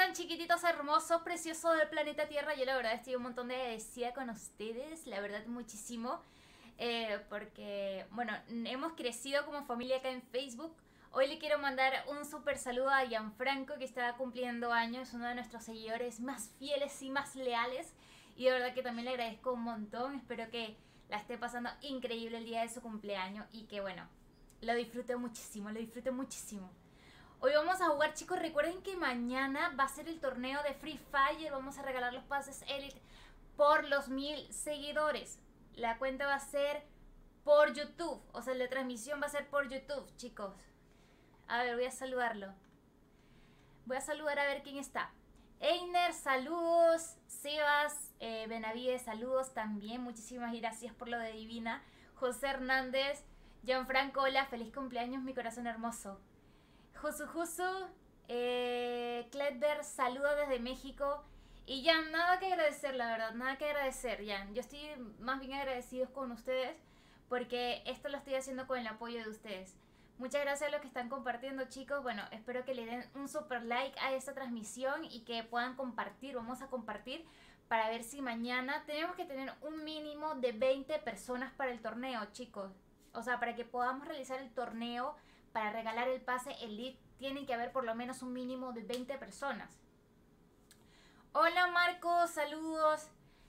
están, chiquititos hermosos, preciosos del planeta Tierra? Yo la verdad estoy un montón de agradecida con ustedes, la verdad muchísimo, porque, bueno, hemos crecido como familia acá en Facebook. Hoy le quiero mandar un súper saludo a Gianfranco, que está cumpliendo años, uno de nuestros seguidores más fieles y más leales, y de verdad que también le agradezco un montón. Espero que la esté pasando increíble el día de su cumpleaños y que, bueno, lo disfrute muchísimo, lo disfrute muchísimo. Hoy vamos a jugar, chicos. Recuerden que mañana va a ser el torneo de Free Fire. Vamos a regalar los pases Elite por los 1000 seguidores. La cuenta va a ser por YouTube. O sea, la transmisión va a ser por YouTube, chicos. A ver, voy a saludarlo. Voy a saludar a ver quién está. Einer, saludos. Sebas, Benavides, saludos también. Muchísimas gracias por lo de Divina. José Hernández, Gianfranco, hola. Feliz cumpleaños, mi corazón hermoso. Jusu Jusu, Kletber, saludos desde México. Y ya, nada que agradecer, la verdad, nada que agradecer, ya. Yo estoy más bien agradecidos con ustedes porque esto lo estoy haciendo con el apoyo de ustedes. Muchas gracias a los que están compartiendo, chicos. Bueno, espero que le den un super like a esta transmisión y que puedan compartir. Vamos a compartir para ver si mañana tenemos que tener un mínimo de 20 personas para el torneo, chicos. O sea, para que podamos realizar el torneo, para regalar el pase Elite, tienen que haber por lo menos un mínimo de 20 personas. Hola Marcos, saludos.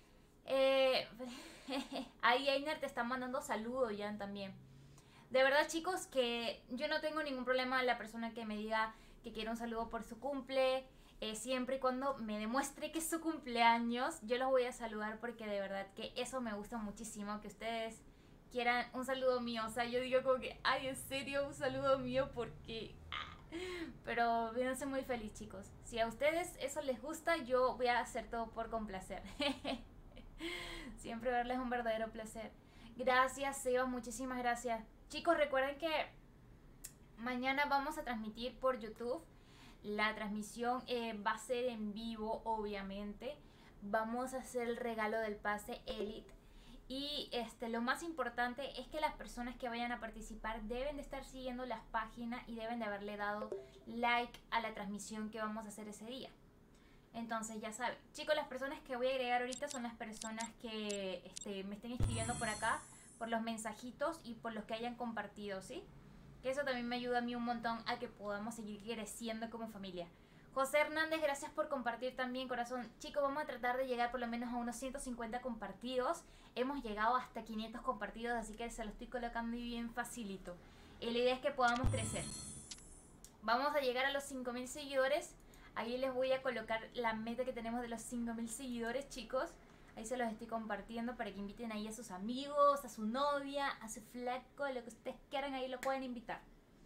Ahí Einer te está mandando saludos ya también. De verdad, chicos, que yo no tengo ningún problema a la persona que me diga que quiere un saludo por su cumple. Siempre y cuando me demuestre que es su cumpleaños, yo los voy a saludar porque de verdad que eso me gusta muchísimo, que ustedes quieran un saludo mío. O sea, yo digo como que, ay, en serio, un saludo mío porque... Pero véanse muy feliz, chicos. Si a ustedes eso les gusta, yo voy a hacer todo por complacer. Siempre verles un verdadero placer. Gracias, Sebas, muchísimas gracias. Chicos, recuerden que mañana vamos a transmitir por YouTube. La transmisión va a ser en vivo, obviamente. Vamos a hacer el regalo del pase Elite. Y lo más importante es que las personas que vayan a participar deben de estar siguiendo las páginas y deben de haberle dado like a la transmisión que vamos a hacer ese día. Entonces ya saben, chicos, las personas que voy a agregar ahorita son las personas que me estén escribiendo por acá, por los mensajitos y por los que hayan compartido, ¿sí? Que eso también me ayuda a mí un montón a que podamos seguir creciendo como familia. José Hernández, gracias por compartir también, corazón. Chicos, vamos a tratar de llegar por lo menos a unos 150 compartidos. Hemos llegado hasta 500 compartidos, así que se lo estoy colocando bien facilito. Y la idea es que podamos crecer. Vamos a llegar a los 5000 seguidores. Ahí les voy a colocar la meta que tenemos de los 5000 seguidores, chicos. Ahí se los estoy compartiendo para que inviten ahí a sus amigos, a su novia, a su flaco, lo que ustedes quieran, ahí lo pueden invitar.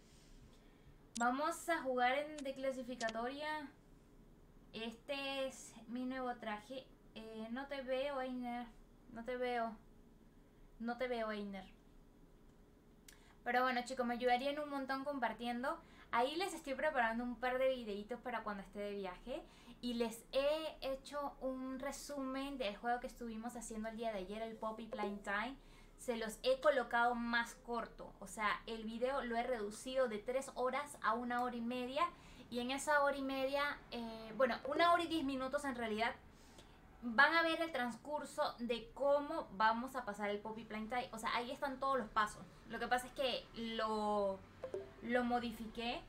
Vamos a jugar en declasificatoria. Este es mi nuevo traje. No te veo, Einer. No te veo. No te veo, Einer. Pero bueno, chicos, me ayudarían un montón compartiendo. Ahí les estoy preparando un par de videitos para cuando esté de viaje. Y les he hecho un resumen del juego que estuvimos haciendo el día de ayer, el Poppy Playtime. Se los he colocado más corto. O sea, el video lo he reducido de 3 horas a 1 hora y media. Y en esa hora y media, bueno, 1 hora y 10 minutos en realidad, van a ver el transcurso de cómo vamos a pasar el Poppy Playtime. O sea, ahí están todos los pasos. Lo que pasa es que lo modifiqué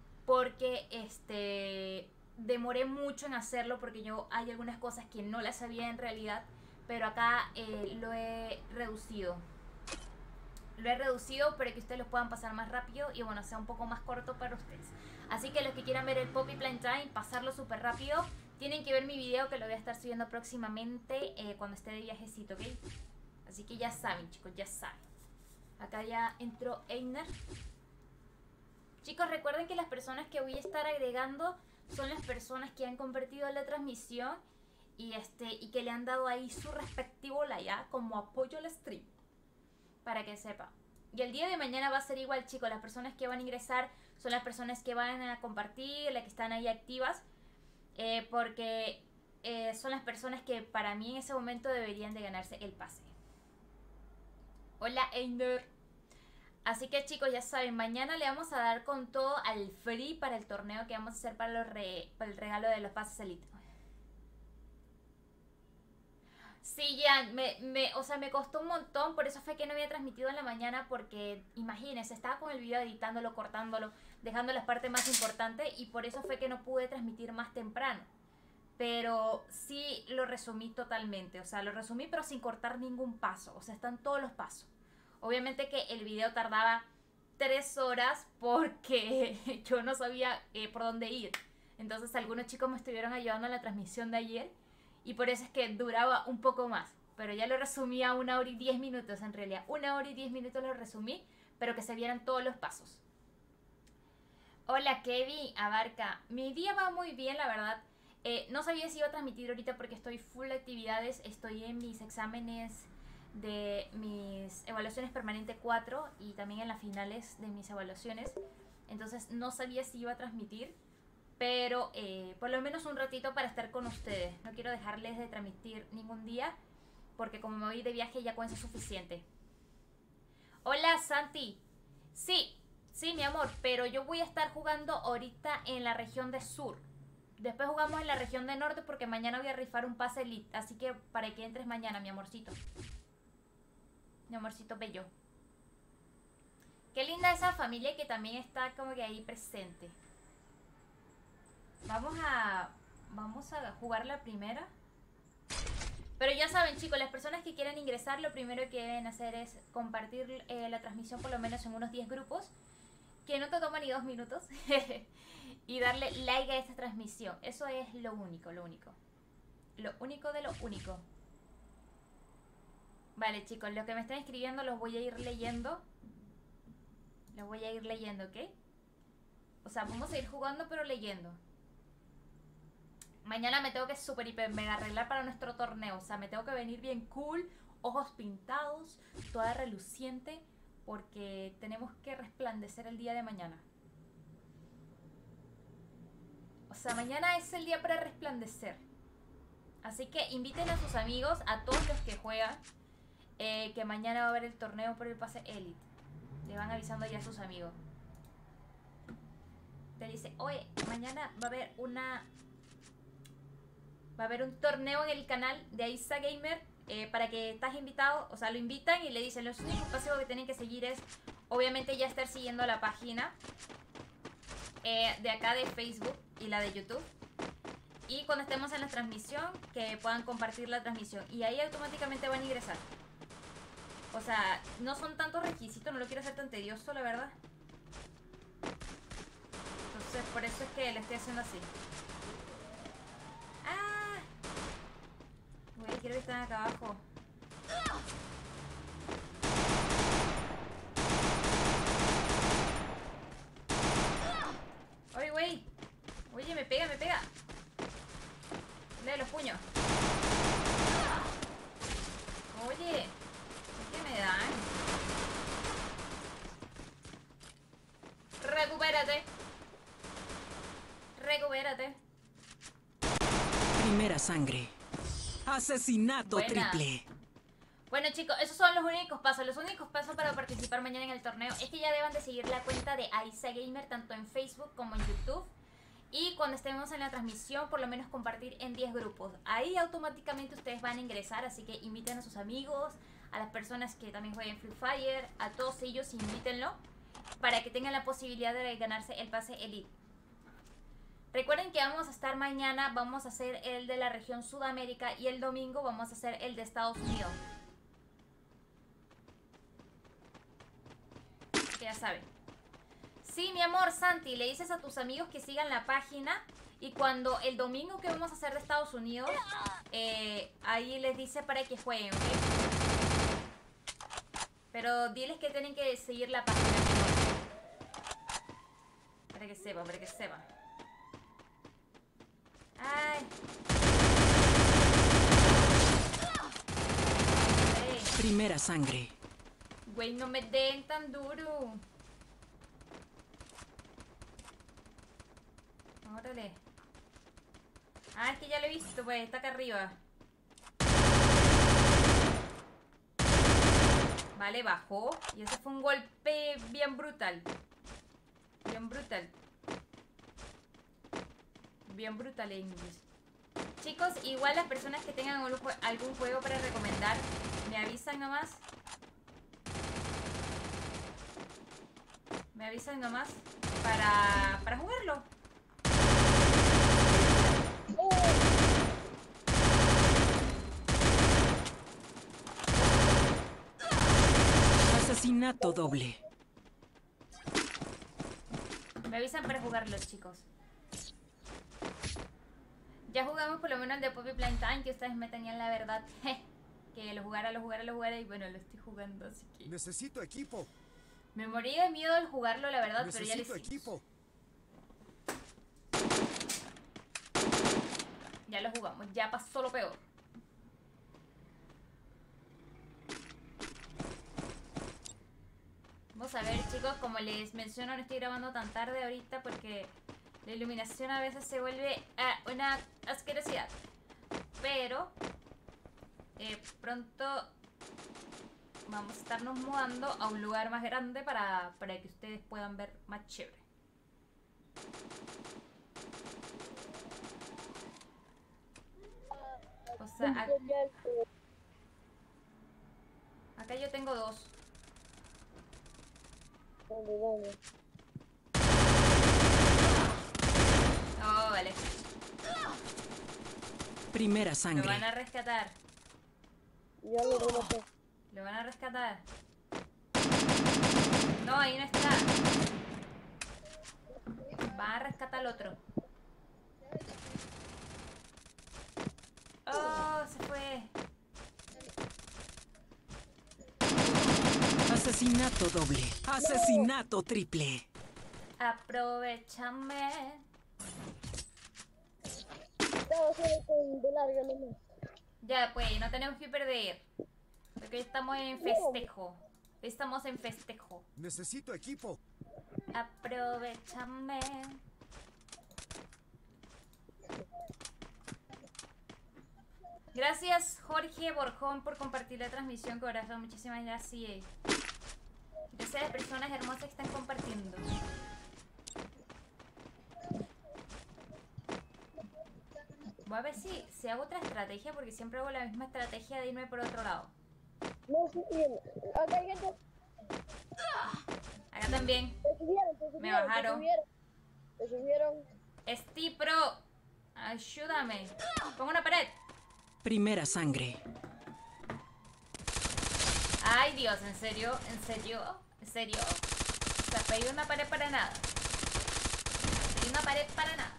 porque demoré mucho en hacerlo porque hay algunas cosas que no las sabía en realidad. Pero acá lo he reducido. Lo he reducido para que ustedes lo puedan pasar más rápido y bueno, sea un poco más corto para ustedes. Así que los que quieran ver el Poppy Playtime, pasarlo súper rápido, tienen que ver mi video que lo voy a estar subiendo próximamente cuando esté de viajecito, ¿ok? Así que ya saben, chicos, ya saben. Acá ya entró Einer. Chicos, recuerden que las personas que voy a estar agregando son las personas que han compartido la transmisión y que le han dado ahí su respectivo like como apoyo al stream, para que sepa. Y el día de mañana va a ser igual, chicos. Las personas que van a ingresar son las personas que van a compartir, las que están ahí activas, porque son las personas que para mí en ese momento deberían de ganarse el pase. Hola, Einer. Así que chicos, ya saben, mañana le vamos a dar con todo al free para el torneo que vamos a hacer para, para el regalo de los pases elite. Sí, ya, o sea, me costó un montón, por eso fue que no había transmitido en la mañana, porque imagínense, estaba con el video editándolo, cortándolo, dejando las partes más importantes, y por eso fue que no pude transmitir más temprano. Pero sí lo resumí totalmente, o sea, lo resumí pero sin cortar ningún paso, o sea, están todos los pasos. Obviamente que el video tardaba 3 horas porque yo no sabía por dónde ir. Entonces algunos chicos me estuvieron ayudando en la transmisión de ayer y por eso es que duraba un poco más. Pero ya lo resumí a 1 hora y 10 minutos en realidad. 1 hora y 10 minutos lo resumí, pero que se vieran todos los pasos. Hola Kevin Abarca. Mi día va muy bien, la verdad. No sabía si iba a transmitir ahorita porque estoy full de actividades. Estoy en mis exámenes de mis evaluaciones permanente 4 y también en las finales de mis evaluaciones. Entonces no sabía si iba a transmitir, pero por lo menos un ratito para estar con ustedes. No quiero dejarles de transmitir ningún día porque como me voy de viaje ya con eso es suficiente. Hola Santi. Sí, mi amor, pero yo voy a estar jugando ahorita en la región de sur. Después jugamos en la región de norte porque mañana voy a rifar un pase elite. Así que para que entres mañana, mi amorcito. Mi amorcito bello. Qué linda esa familia que también está como que ahí presente. Vamos a jugar la primera. Pero ya saben chicos, las personas que quieran ingresar, lo primero que deben hacer es compartir la transmisión por lo menos en unos 10 grupos. Que no te toma ni 2 minutos. Y darle like a esta transmisión. Eso es lo único, lo único. Lo único de lo único. Vale chicos, los que me están escribiendo los voy a ir leyendo. Los voy a ir leyendo, ¿ok? O sea, vamos a ir jugando pero leyendo. Mañana me tengo que super hiper mega arreglar para nuestro torneo. O sea, me tengo que venir bien cool. Ojos pintados, toda reluciente. Porque tenemos que resplandecer el día de mañana. O sea, mañana es el día para resplandecer. Así que inviten a sus amigos, a todos los que juegan, que mañana va a haber el torneo por el pase Elite. Le van avisando ya a sus amigos. Te dice, oye, mañana va a haber un torneo en el canal de Aiza Gamer para que estás invitado. O sea, lo invitan y le dicen, los únicos pasos que tienen que seguir es, obviamente, ya estar siguiendo la página de acá de Facebook y la de YouTube. Y cuando estemos en la transmisión, que puedan compartir la transmisión. Y ahí automáticamente van a ingresar. O sea, no son tantos requisitos, no lo quiero hacer tan tedioso, la verdad. Entonces, por eso es que lo estoy haciendo así. ¡Ah! Güey, quiero que estén acá abajo. Oye, güey. Oye, me pega, me pega. Lee los puños. Oye, ¿qué me dan? Recupérate. Recupérate. Primera sangre. Asesinato triple. Bueno chicos, esos son los únicos pasos. Los únicos pasos para participar mañana en el torneo es que ya deban de seguir la cuenta de Aiza Gamer tanto en Facebook como en YouTube. Y cuando estemos en la transmisión, por lo menos compartir en 10 grupos. Ahí automáticamente ustedes van a ingresar, así que inviten a sus amigos, a las personas que también jueguen Free Fire, a todos ellos invítenlo para que tengan la posibilidad de ganarse el pase Elite. Recuerden que vamos a estar mañana, vamos a hacer el de la región Sudamérica y el domingo vamos a hacer el de Estados Unidos. Ya saben. Sí, mi amor, Santi, le dices a tus amigos que sigan la página y cuando el domingo que vamos a hacer de Estados Unidos, ahí les dice para que jueguen, ¿ok? Pero diles que tienen que seguir la página. Para que sepan, para que sepan. Ay. Primera sangre. Güey, no me den tan duro. Órale. Ah, es que ya lo he visto, pues, está acá arriba. Vale, bajó. Y ese fue un golpe bien brutal. Bien brutal. Bien brutal, English. Chicos, igual las personas que tengan algún juego para recomendar, me avisan nomás. Me avisan nomás para jugarlo. Asesinato doble. Me avisan para jugarlo, chicos. Ya jugamos por lo menos el de Poppy Playtime, que ustedes me tenían la verdad. Que lo jugara y bueno, lo estoy jugando, así que... Necesito equipo. Me morí de miedo al jugarlo, la verdad, pero ya lo hicimos. Equipo. Ya lo jugamos, ya pasó lo peor. Vamos a ver, chicos, como les menciono, no estoy grabando tan tarde ahorita porque la iluminación a veces se vuelve una asquerosidad. Pero pronto vamos a estarnos mudando a un lugar más grande para que ustedes puedan ver más chévere. O sea, acá yo tengo dos. Oh, vale. Primera sangre. Lo van a rescatar. Ya lo rematé. Lo van a rescatar. No, ahí no está. Va a rescatar al otro. Oh, se fue. Asesinato doble. Asesinato triple. Aprovechame. Estaba solo con de larga nomás. Ya, pues, no tenemos que perder. Porque hoy estamos en festejo. Hoy estamos en festejo. Necesito equipo. Aprovechame. Gracias, Jorge Borjón, por compartir la transmisión, corazón. Muchísimas gracias. Gracias a las personas hermosas que están compartiendo. Voy a ver si hago otra estrategia, porque siempre hago la misma estrategia de irme por otro lado. No, sí, bien. Acá hay gente. Acá también. Te subieron, Me bajaron. Te subieron. Steve Pro, ayúdame. Pongo una pared. Primera sangre. Ay, Dios, ¿en serio? ¿En serio? ¿En serio? O sea, pedí una pared para nada. Pedí una pared para nada.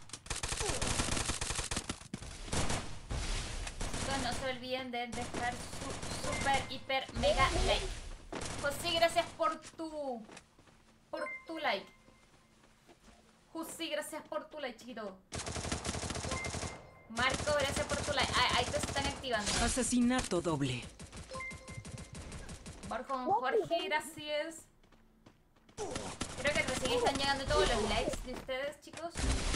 Chicos, no se olviden de dejar su super, hiper, mega like. José, gracias por tu like. José, gracias por tu like, chiquito. Marco, gracias por tu like. Ahí te están activando. Asesinato doble. Borjón, Jorge, gracias. Creo que recién están llegando todos los likes de ustedes, chicos.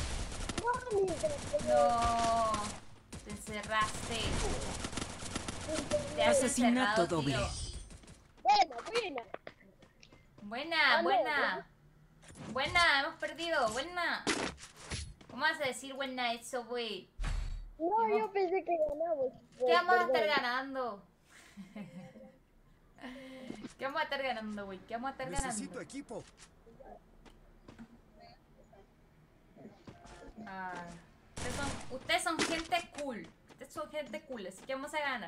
No, te encerraste. Te has Asesinato encerrado, doble. tío. Buena. Buena. Buena, hemos perdido. Buena. ¿Cómo vas a decir buena eso, güey? No, yo pensé que ganamos. ¿Qué vamos a estar ganando? ¿Qué vamos a estar ganando, güey? ¿Qué vamos a estar Necesito ganando? equipo. Ah, ustedes son gente cool. Ustedes son gente cool, así que vamos a ganar.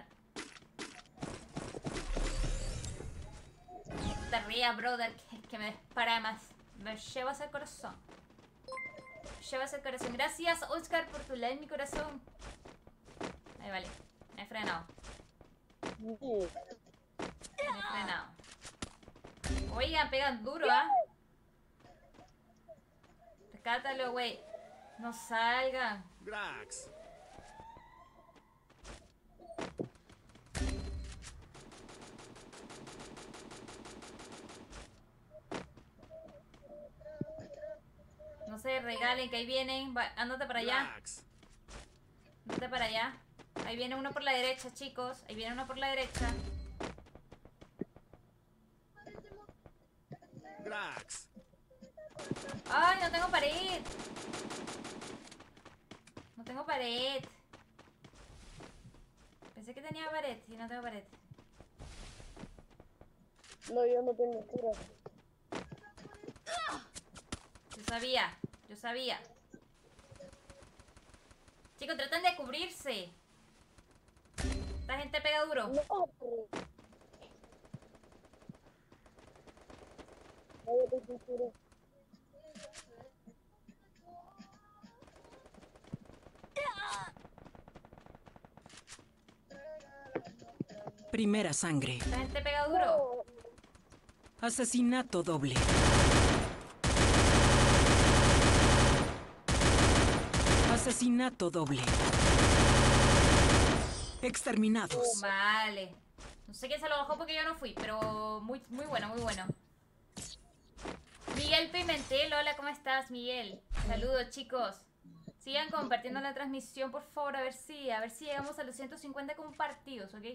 Te ría, brother, que me dispara más. Me llevas al corazón. Llevas al corazón. Gracias, Oscar, por tu like, mi corazón. Ahí vale. Me he frenado. Me he frenado. Oigan, pegan duro, ¿ah? Rescátalo, güey. No salgan. Grax. No se regalen, que ahí vienen. Ándate para allá. Grax. Ándate para allá. Ahí viene uno por la derecha, chicos. Ahí viene uno por la derecha. ¡Ay, no tengo pared! No tengo pared. Pensé que tenía pared y no tengo pared. No, yo no tengo cura. Yo sabía, yo sabía. Chicos, tratan de cubrirse. Esta gente pega duro. No, pero... No, yo tengo cura. Primera sangre. Esta gente pega duro. Asesinato doble. Asesinato doble. Exterminados. Vale. No sé quién se lo bajó porque yo no fui, pero muy bueno, muy bueno. Miguel Pimentel, hola, ¿cómo estás, Miguel? Saludos, chicos. Sigan compartiendo la transmisión, por favor, a ver si llegamos a los 150 compartidos, ¿ok?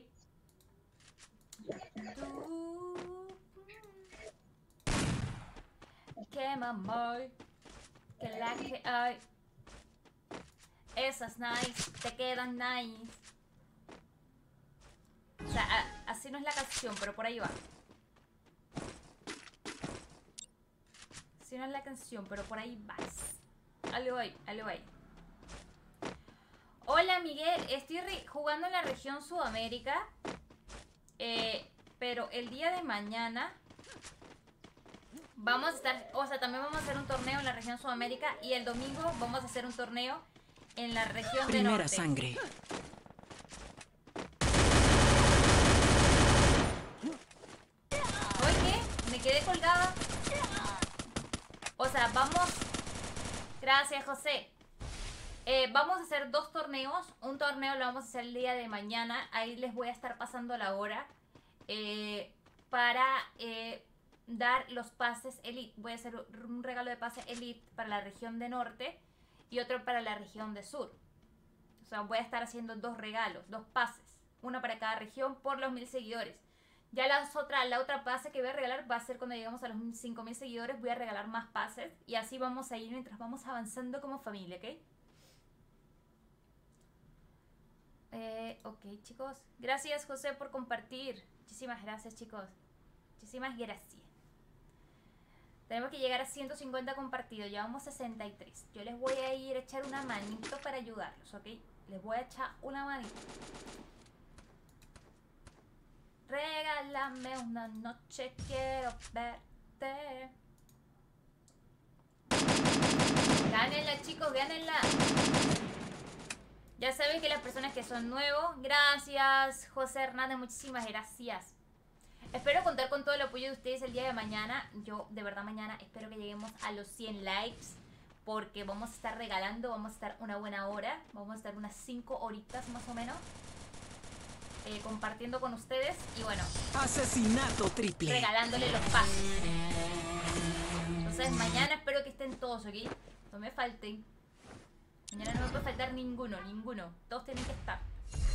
Que mamá, que la que hay. Esas nice, te quedan nice. O sea, así no es la canción, pero por ahí va. Así no es la canción, pero por ahí vas. Algo ahí, algo ahí. Hola, Miguel. Estoy jugando en la región Sudamérica. Pero el día de mañana vamos a estar... O sea, también vamos a hacer un torneo en la región Sudamérica. Y el domingo vamos a hacer un torneo en la región de Primera Norte. sangre. Oye, me quedé colgada. O sea, vamos... Gracias, José. Vamos a hacer 2 torneos. Un torneo lo vamos a hacer el día de mañana. Ahí les voy a estar pasando la hora. Para dar los pases Elite. Voy a hacer un regalo de pase Elite para la región de Norte y otro para la región de Sur. O sea, voy a estar haciendo 2 regalos, 2 pases. Una para cada región por los 1000 seguidores. Ya la otra pase que voy a regalar va a ser cuando lleguemos a los 5000 seguidores. Voy a regalar más pases y así vamos a ir mientras vamos avanzando como familia, ¿ok? Ok, chicos. Gracias, José, por compartir. Muchísimas gracias, chicos. Muchísimas gracias. Tenemos que llegar a 150 compartidos. Llevamos 63. Yo les voy a ir a echar una manito para ayudarlos, ¿ok? Les voy a echar una manito. Regálame una noche, quiero verte. Gánenla, chicos, gánenla. Ya saben que las personas que son nuevos, gracias, José Hernández, muchísimas gracias. Espero contar con todo el apoyo de ustedes el día de mañana. Yo, de verdad, mañana espero que lleguemos a los 100 likes. Porque vamos a estar regalando, vamos a estar una buena hora. Vamos a estar unas 5 horitas más o menos. Compartiendo con ustedes. Y bueno, Asesinato triple. regalándole los pases. Entonces, mañana espero que estén todos, ¿ok? No me falten. Mañana no me puede faltar ninguno, ninguno. Todos tienen que estar.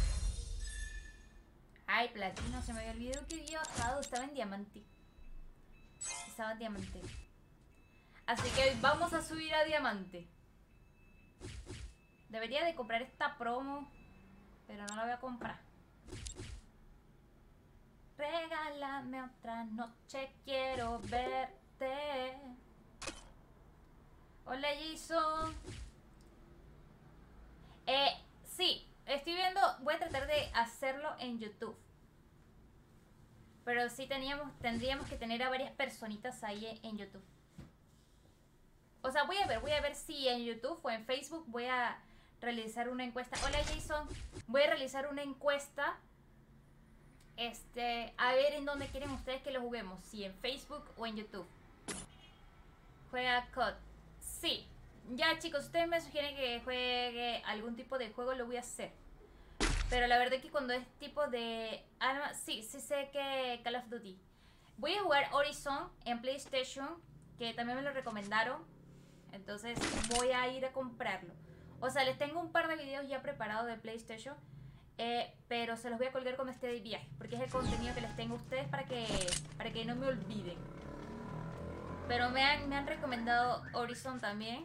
Ay, platino, se me había olvidado que había bajado. Estaba en diamante. Estaba en diamante. Así que hoy vamos a subir a diamante. Debería de comprar esta promo, pero no la voy a comprar. Regálame otra noche, quiero verte. Hola, Jason. Sí, estoy viendo, voy a tratar de hacerlo en YouTube. Pero sí tendríamos que tener a varias personitas ahí en YouTube. O sea, voy a ver si en YouTube o en Facebook voy a realizar una encuesta. Hola, Jason. Voy a realizar una encuesta. A ver en dónde quieren ustedes que lo juguemos. Si en Facebook o en YouTube. Juega COD. Sí. Ya, chicos, ustedes me sugieren que juegue algún tipo de juego, lo voy a hacer. Pero la verdad es que cuando es tipo de arma... Sí sé que Call of Duty. Voy a jugar Horizon en PlayStation, que también me lo recomendaron. Entonces voy a ir a comprarlo. O sea, les tengo un par de videos ya preparados de PlayStation. Pero se los voy a colgar cuando esté de viaje. Porque es el contenido que les tengo a ustedes para que no me olviden. Pero me han recomendado Horizon también.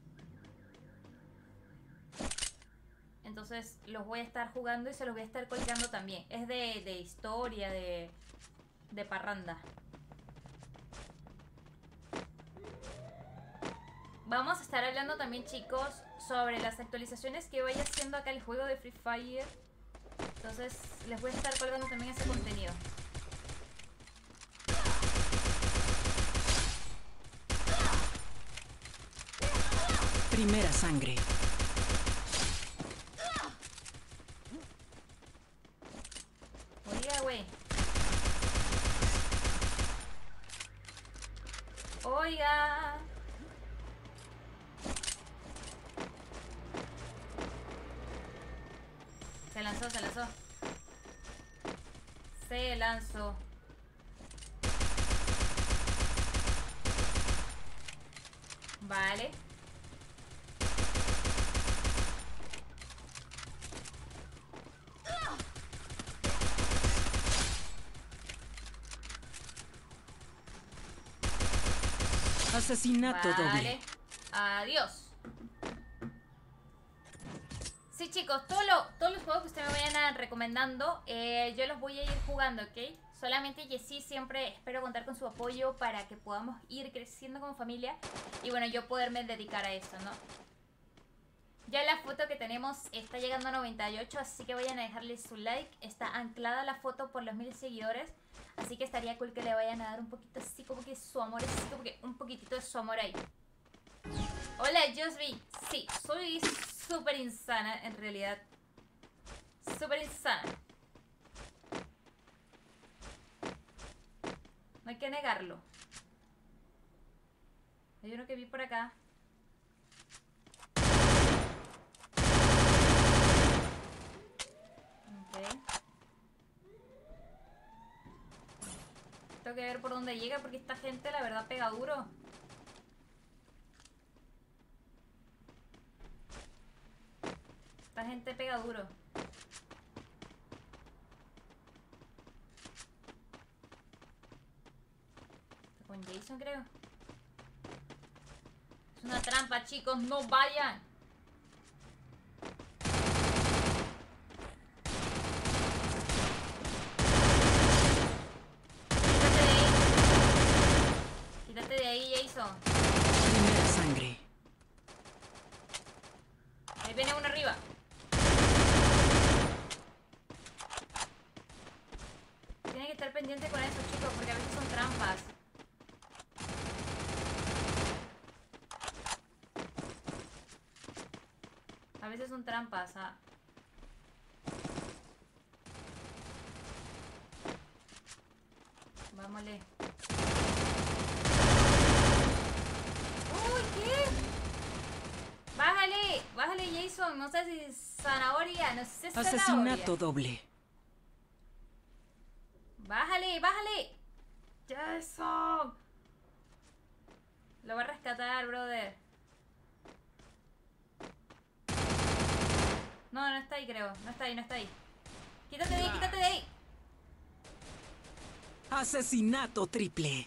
Entonces los voy a estar jugando y se los voy a estar colgando también. Es de historia, de parranda. Vamos a estar hablando también, chicos, sobre las actualizaciones que vaya haciendo acá el juego de Free Fire. Entonces les voy a estar colgando también ese contenido. Primera sangre. Oiga, güey. Oiga. Se lanzó, se lanzó. Se lanzó. Vale. Asesinato Vale. doble. Adiós. Sí, chicos, todos los juegos que ustedes me vayan recomendando, yo los voy a ir jugando, ¿ok? Solamente Jessie, siempre espero contar con su apoyo para que podamos ir creciendo como familia y bueno, yo poderme dedicar a esto, ¿no? Ya la foto que tenemos está llegando a 98, así que vayan a dejarle su like. Está anclada la foto por los 1000 seguidores, así que estaría cool que le vayan a dar un poquito así como que su amor, así como que un poquitito de su amor ahí. Hola, Josby. Sí, soy súper insana en realidad. Súper insana. No hay que negarlo. Hay uno que vi por acá. Ok. Tengo que ver por dónde llega porque esta gente la verdad pega duro. Esta gente pega duro. Está con Jason, creo. Es una trampa, chicos. No vayan. Quítate de ahí, Jason. Primera sangre. Ahí viene uno arriba. Tienen que estar pendiente con eso, chicos, porque a veces son trampas. A veces son trampas, ah. Vámonos. ¡Uy, qué! Bájale, bájale, Jason. No sé si zanahoria, no sé si Asesinato zanahoria. doble. Bájale, bájale. Jason. Lo va a rescatar, brother. No, no está ahí, creo. No está ahí, no está ahí. Quítate de ahí, quítate de ahí. Asesinato triple.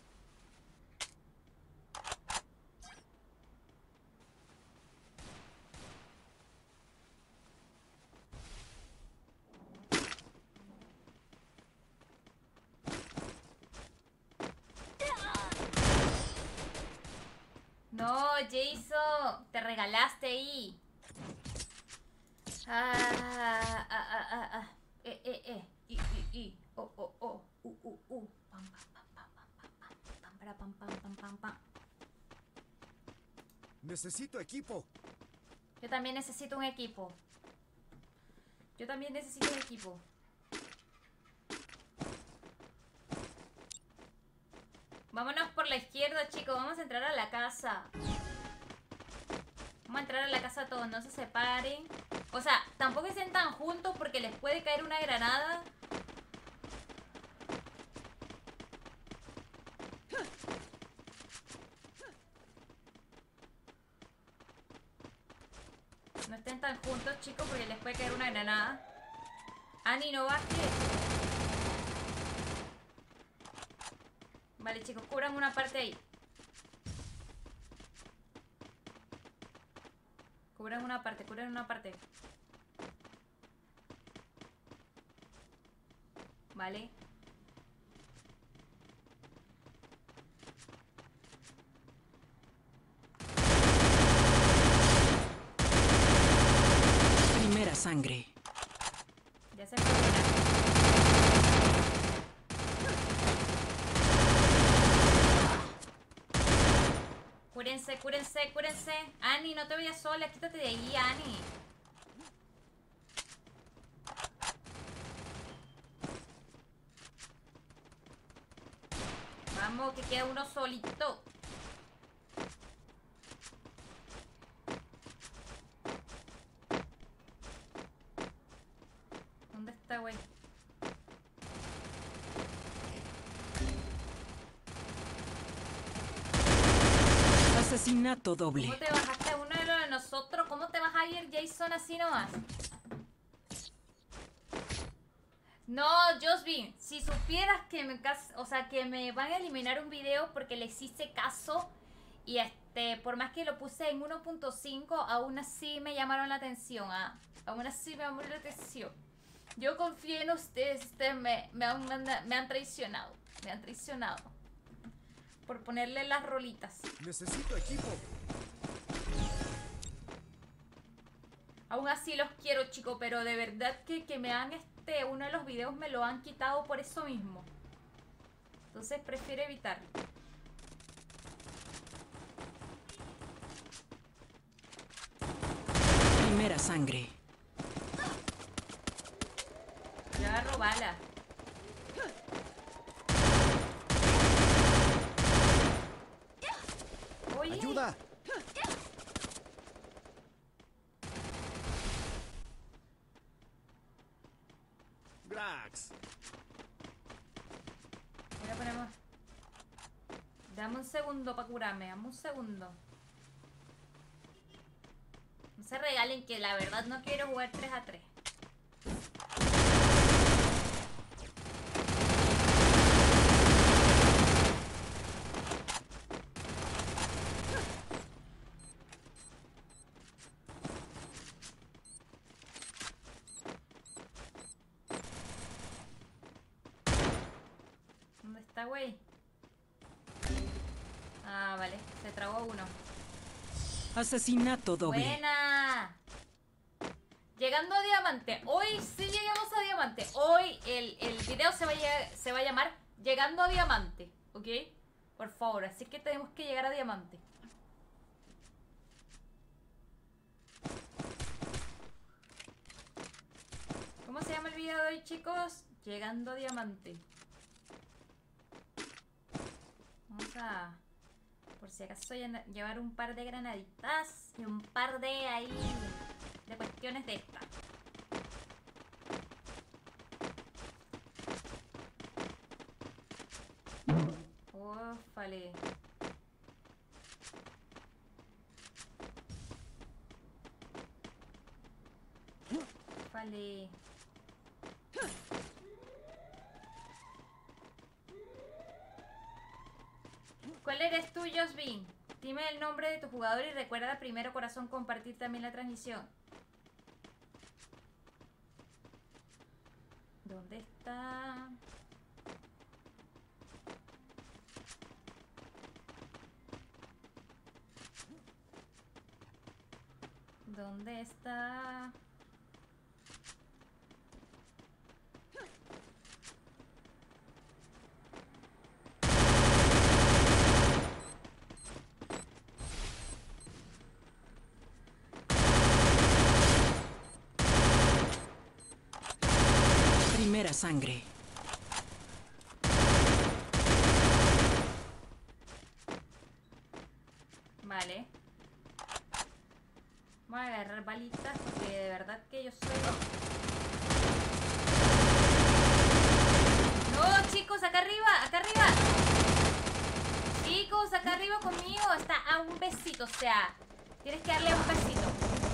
No, Jason. Te regalaste ahí. Pam, pam, pam, pam, pam, pam, pam, para, pam, pam, pam, pam, pam. Necesito equipo. Yo también necesito un equipo. Yo también necesito un equipo. Vámonos por la izquierda, chicos. Vamos a entrar a la casa. Vamos a entrar a la casa todos. No se separen. O sea, tampoco estén tan juntos porque les puede caer una granada. No estén tan juntos, chicos, porque les puede caer una granada. Ani, no bajes. Vale, chicos, cubran una parte ahí. Cubren una parte, cubren una parte. Vale. Primera sangre. Ya se fue una. Cúrense, cúrense, cúrense. Ani, no te vayas sola, quítate de ahí, Ani. Vamos, que queda uno solito. ¿Dónde está, güey? Asesinato doble. ¿Cómo te bajaste a uno de los de nosotros? ¿Cómo te vas a ir, Jason, así nomás? No, Josby, si supieras que que me van a eliminar un video porque les hice caso y por más que lo puse en 1.5, aún así me llamaron la atención, aún así me llamó la atención. Yo confío en ustedes, me han traicionado, por ponerle las rolitas. Necesito equipo. Aún así los quiero, chicos, pero de verdad que me han uno de los videos me lo han quitado por eso mismo. Entonces prefiero evitar. Primera sangre. Yo agarro bala. Oye. ¡Ayuda! Grax. Voy a poner más. Dame un segundo para curarme, dame un segundo. No se regalen que la verdad no quiero jugar 3-3. ¿Dónde está, güey? Ah, vale, se tragó uno. Asesinato doble. ¡Buena! Llegando a diamante. Hoy sí llegamos a diamante. Hoy el video se va a llamar Llegando a diamante. ¿Ok? Por favor, así que tenemos que llegar a diamante. ¿Cómo se llama el video de hoy, chicos? Llegando a diamante. Vamos a... Por si acaso llevar un par de granaditas y un par de ahí de cuestiones de estas. Ófale. Ófale. ¿Cuál eres tú, Josby? Dime el nombre de tu jugador y recuerda primero, corazón, compartir también la transmisión. ¿Dónde está? ¿Dónde está? Primera sangre. Vale. Voy a agarrar balitas porque de verdad que yo soy... ¡No, chicos! ¡Acá arriba! ¡Acá arriba! Chicos, acá arriba conmigo está a un besito, o sea, tienes que darle un besito.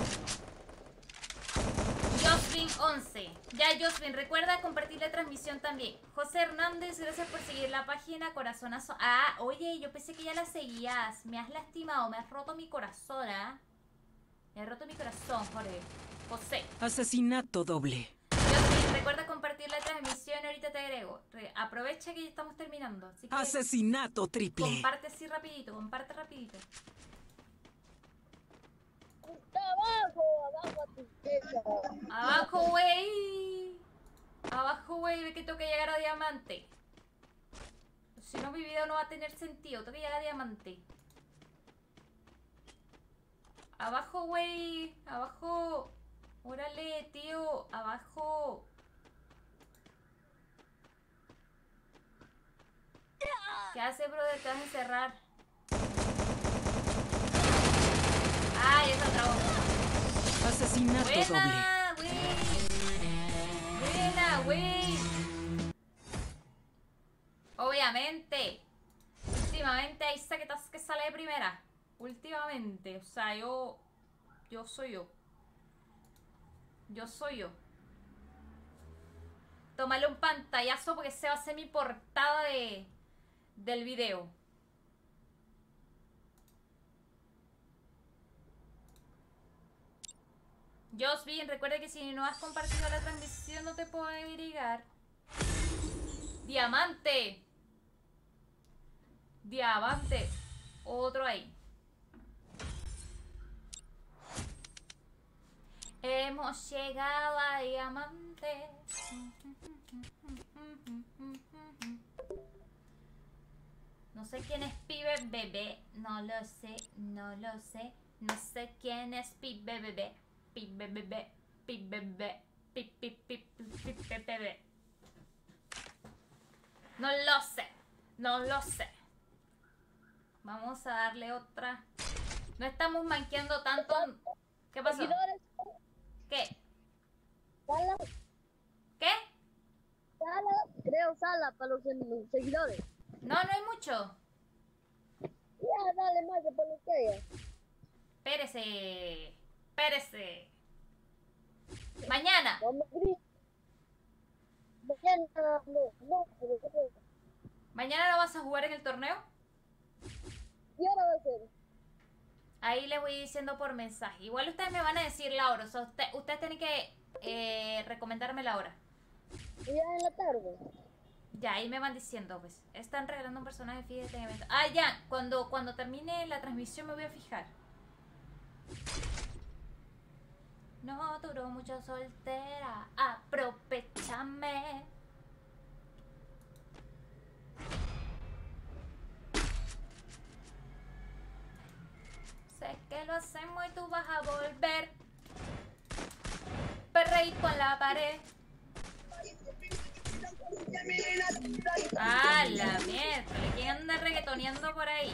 Josvin 11. Ya, Josvin, recuerda compartir la transmisión también. José Hernández, gracias por seguir la página, corazonazo. Ah, oye, yo pensé que ya la seguías. Me has lastimado, me has roto mi corazón, ¿ah? He roto mi corazón, Jorge. José. Asesinato doble. Yo recuerda compartir la transmisión, ahorita te agrego. Aprovecha que ya estamos terminando. Así que Asesinato triple. comparte así rapidito, comparte rapidito. Está abajo a tu teta. Abajo, güey. Abajo, güey, ve que tengo que llegar a diamante. Si no, mi video no va a tener sentido. Tengo que llegar a diamante. Abajo, güey. Abajo. Órale, tío. Abajo. ¿Qué hace, brother? Te vas a encerrar. Ay, esa otra bomba. Asesinato doble. Buena, güey. Buena, güey. Obviamente. Últimamente hay saquetas que sale de primera. Últimamente. O sea, yo soy yo. Yo soy yo. Tómale un pantallazo porque se va a hacer mi portada del video. Josvin, recuerda que si no has compartido la transmisión no te puedo agregar. Diamante. Diamante. Otro ahí. Hemos llegado a diamante. No sé quién es Pibe Bebé. No lo sé, no lo sé. No sé quién es Pibe Bebé. Pibe Bebé. Pibe Bebé. Pibe Bebé. No lo sé. No lo sé. Vamos a darle otra. No estamos manqueando tanto. ¿Qué pasó? Seguidores, ¿Qué? sala, ¿Qué? creo sala para los seguidores. No, no hay mucho. Ya, dale más de por los que haya. Espérese. Espérese. Mañana. No me grites. Mañana, no, pero ¿Mañana lo vas a jugar en el torneo? ¿y ahora va a ser? Ahí les voy diciendo por mensaje. Igual ustedes me van a decir la hora. O sea, ustedes tienen que recomendarme la hora. Ya en la tarde. Ya, ahí me van diciendo, pues. Están regalando un personaje, fíjate en evento. Ah, ya. Cuando termine la transmisión me voy a fijar. No duró mucho soltera. Aprovechame. Sé que lo hacemos y tú vas a volver. Perreíto en la pared. Ah, la mierda. ¿Quién anda reggaetoneando por ahí?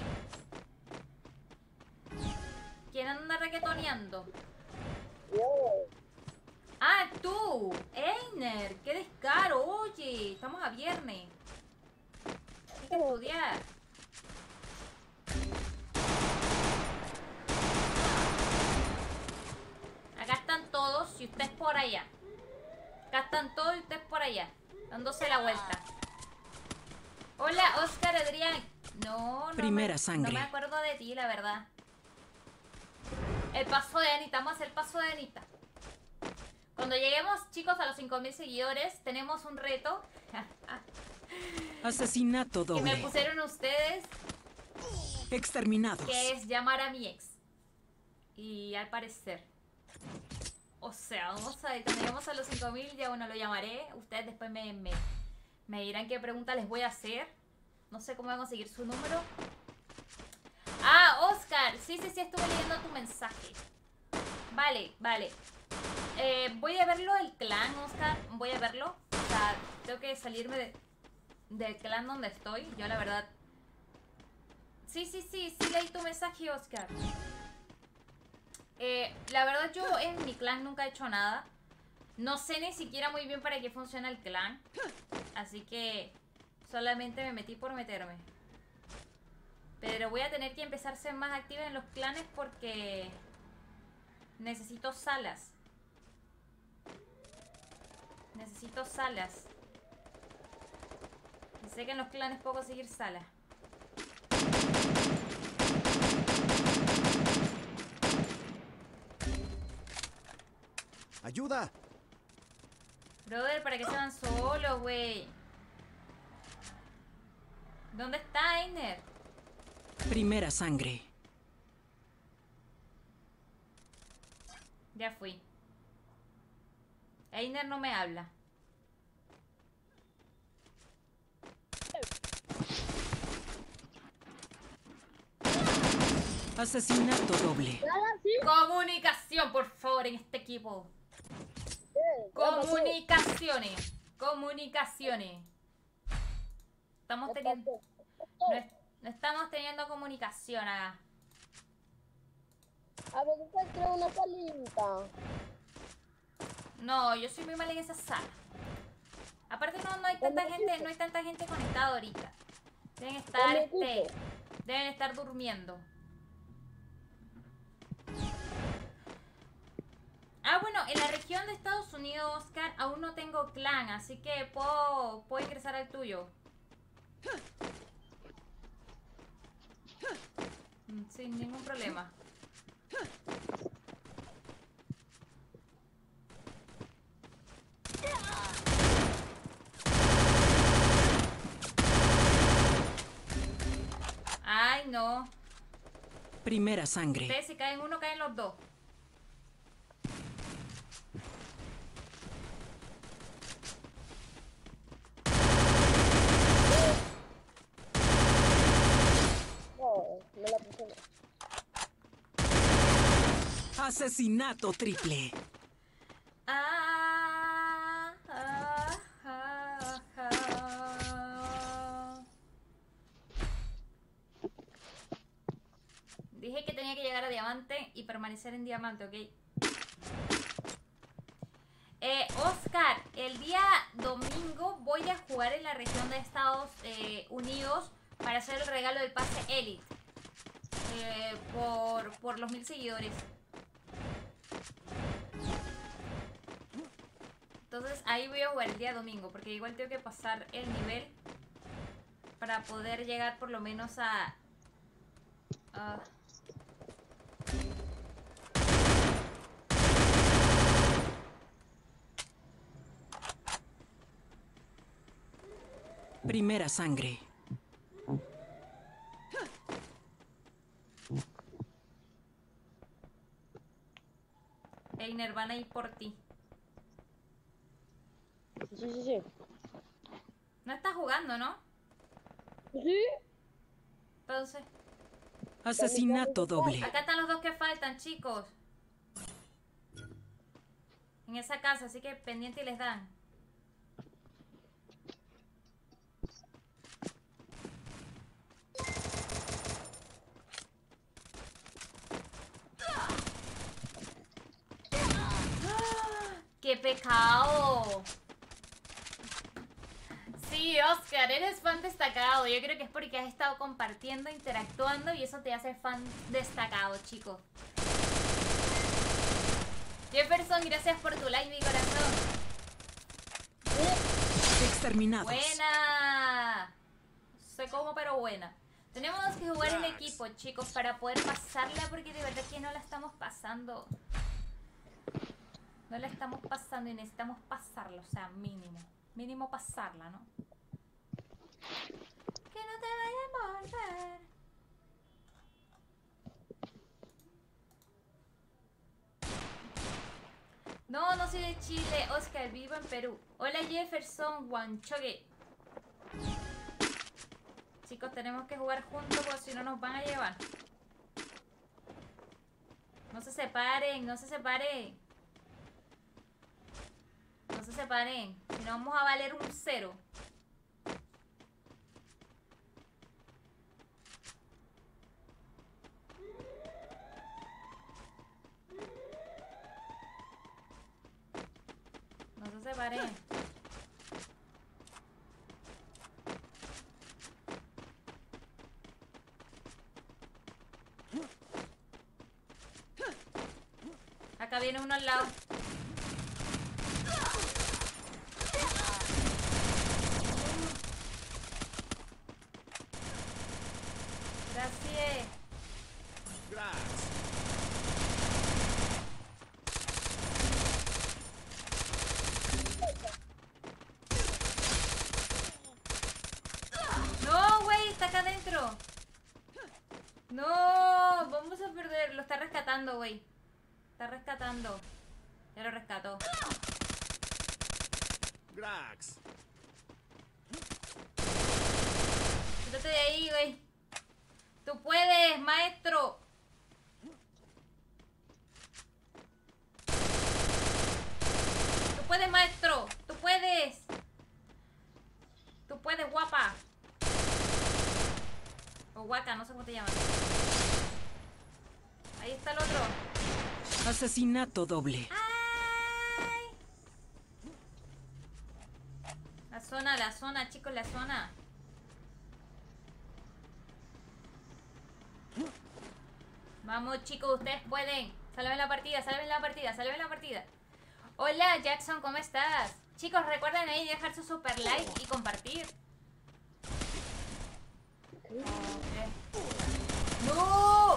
¿Quién anda reggaetoneando? Yo, Ah, tú. Einer, qué descaro. Oye, estamos a viernes. Hay que estudiar. Acá están todos y ustedes por allá. Acá están todos y ustedes por allá. Dándose la vuelta. Hola, Oscar Adrián. No, Primera sangre. No me acuerdo de ti, la verdad. El paso de Anita. Vamos a hacer el paso de Anita. Cuando lleguemos, chicos, a los 5000 seguidores, tenemos un reto Asesinato que me doble. pusieron ustedes, Exterminados. que es llamar a mi ex. Y al parecer, o sea, vamos a ver, cuando lleguemos a los 5000 ya bueno, lo llamaré. Ustedes después me dirán qué pregunta les voy a hacer. No sé cómo voy a conseguir su número. Ah, Oscar, sí, estuve leyendo tu mensaje. Vale. Voy a verlo el clan, Oscar. Voy a verlo. O sea, tengo que salirme del clan donde estoy. Yo la verdad... Sí, leí tu mensaje, Oscar. La verdad yo en mi clan nunca he hecho nada. No sé ni siquiera muy bien para qué funciona el clan. Así que solamente me metí por meterme. Pero voy a tener que empezar a ser más activa en los clanes porque necesito salas. Necesito salas. Y sé que en los clanes puedo conseguir salas. ¡Ayuda! Brother, para que se van solos, güey. ¿Dónde está Einer? Primera sangre. Ya fui. Einer no me habla. Asesinato doble. Nada, sí. Comunicación, por favor, en este equipo. ¿Qué pasó? Comunicaciones. Comunicaciones. Estamos ¿Qué teniendo... pasó? No estamos teniendo comunicación acá. A ver, encontré una palita. No, yo soy muy mal en esa sala. Aparte no hay tanta gente, no hay tanta gente conectada ahorita. Deben estar, deben estar durmiendo. Ah, bueno, en la región de Estados Unidos, Oscar, aún no tengo clan, así que puedo ingresar al tuyo. Sin ningún problema. Ay, no. Primera sangre. Ustedes si caen uno, caen los dos. No, me la puse. Asesinato triple. Ah, ah, ah, ah. Dije que tenía que llegar a diamante y permanecer en diamante, ¿ok? Oscar, el día domingo voy a jugar en la región de Estados Unidos para hacer el regalo del pase Elite. Por los 1000 seguidores. Entonces ahí voy a jugar el día domingo, porque igual tengo que pasar el nivel para poder llegar por lo menos a... Primera sangre. Einer, van a ir por ti. Sí. No estás jugando, ¿no? ¿Sí? Entonces, Asesinato doble. acá están los dos que faltan, chicos. En esa casa, así que pendiente y les dan. ¡Qué pecado! Sí, Oscar, eres fan destacado. Yo creo que es porque has estado compartiendo, interactuando y eso te hace fan destacado, chicos. Jefferson, gracias por tu like, mi corazón. Exterminados. ¡Buena! No sé cómo, pero buena. Tenemos que jugar en equipo, chicos, para poder pasarla porque de verdad que no la estamos pasando. No la estamos pasando y necesitamos pasarla, o sea, mínimo. Mínimo pasarla, ¿no? Que no te vaya a envolver. No, no soy de Chile, Oscar, vivo en Perú. Hola Jefferson, Guanchoque. Chicos, tenemos que jugar juntos porque si no nos van a llevar. No se separen, no se separen. No se separen, si no vamos a valer un 0. No se separen. Acá viene uno al lado. Gracias. Grax. rescatando. Ya lo rescató. Grax. Quítate de ahí, güey. Tú puedes, maestro. Tú puedes, maestro. Tú puedes. Tú puedes, guapa. O guaca, no sé cómo te llaman. Ahí está el otro. Asesinato doble. ¡Ay! La zona, chicos, la zona. Vamos, chicos, ustedes pueden. Salven la partida, salven la partida, salven la partida. Hola, Jackson, ¿cómo estás? Chicos, recuerden ahí dejar su super like y compartir. ¡No!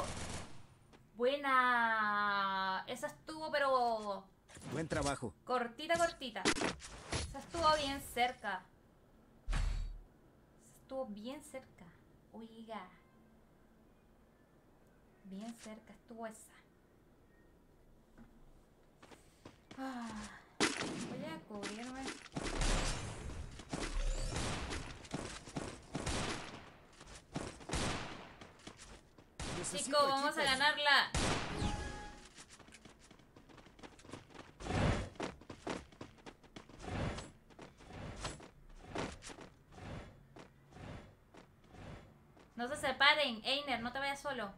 Buena. Esa estuvo, pero... Buen trabajo. cortita, cortita. Esa estuvo bien cerca. Esa estuvo bien cerca. Oiga. Bien cerca estuvo esa. Voy a cubrirme. Necesito Chicos, vamos a equipos. ganarla. No se separen. Einer, no te vayas solo.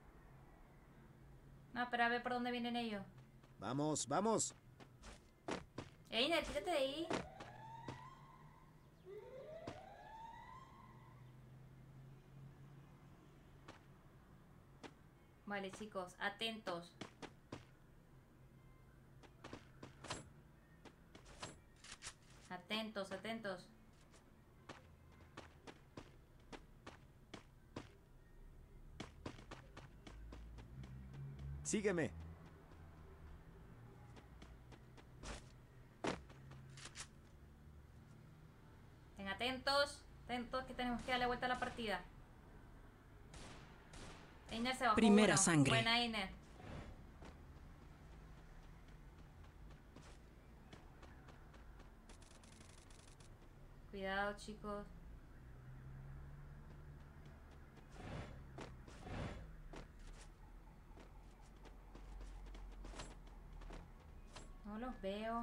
No, pero a ver por dónde vienen ellos. Vamos, vamos. Einer, quítate de ahí. Vale, chicos, atentos. Atentos, atentos. Sígueme. Estén atentos. Atentos que tenemos que darle vuelta a la partida. Einer se bajó Primera uno. sangre. Buena, Einer. Cuidado, chicos. No los veo.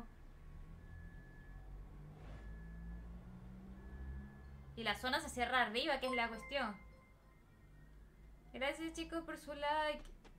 Y la zona se cierra arriba, que es la cuestión. Gracias, chicos, por su like.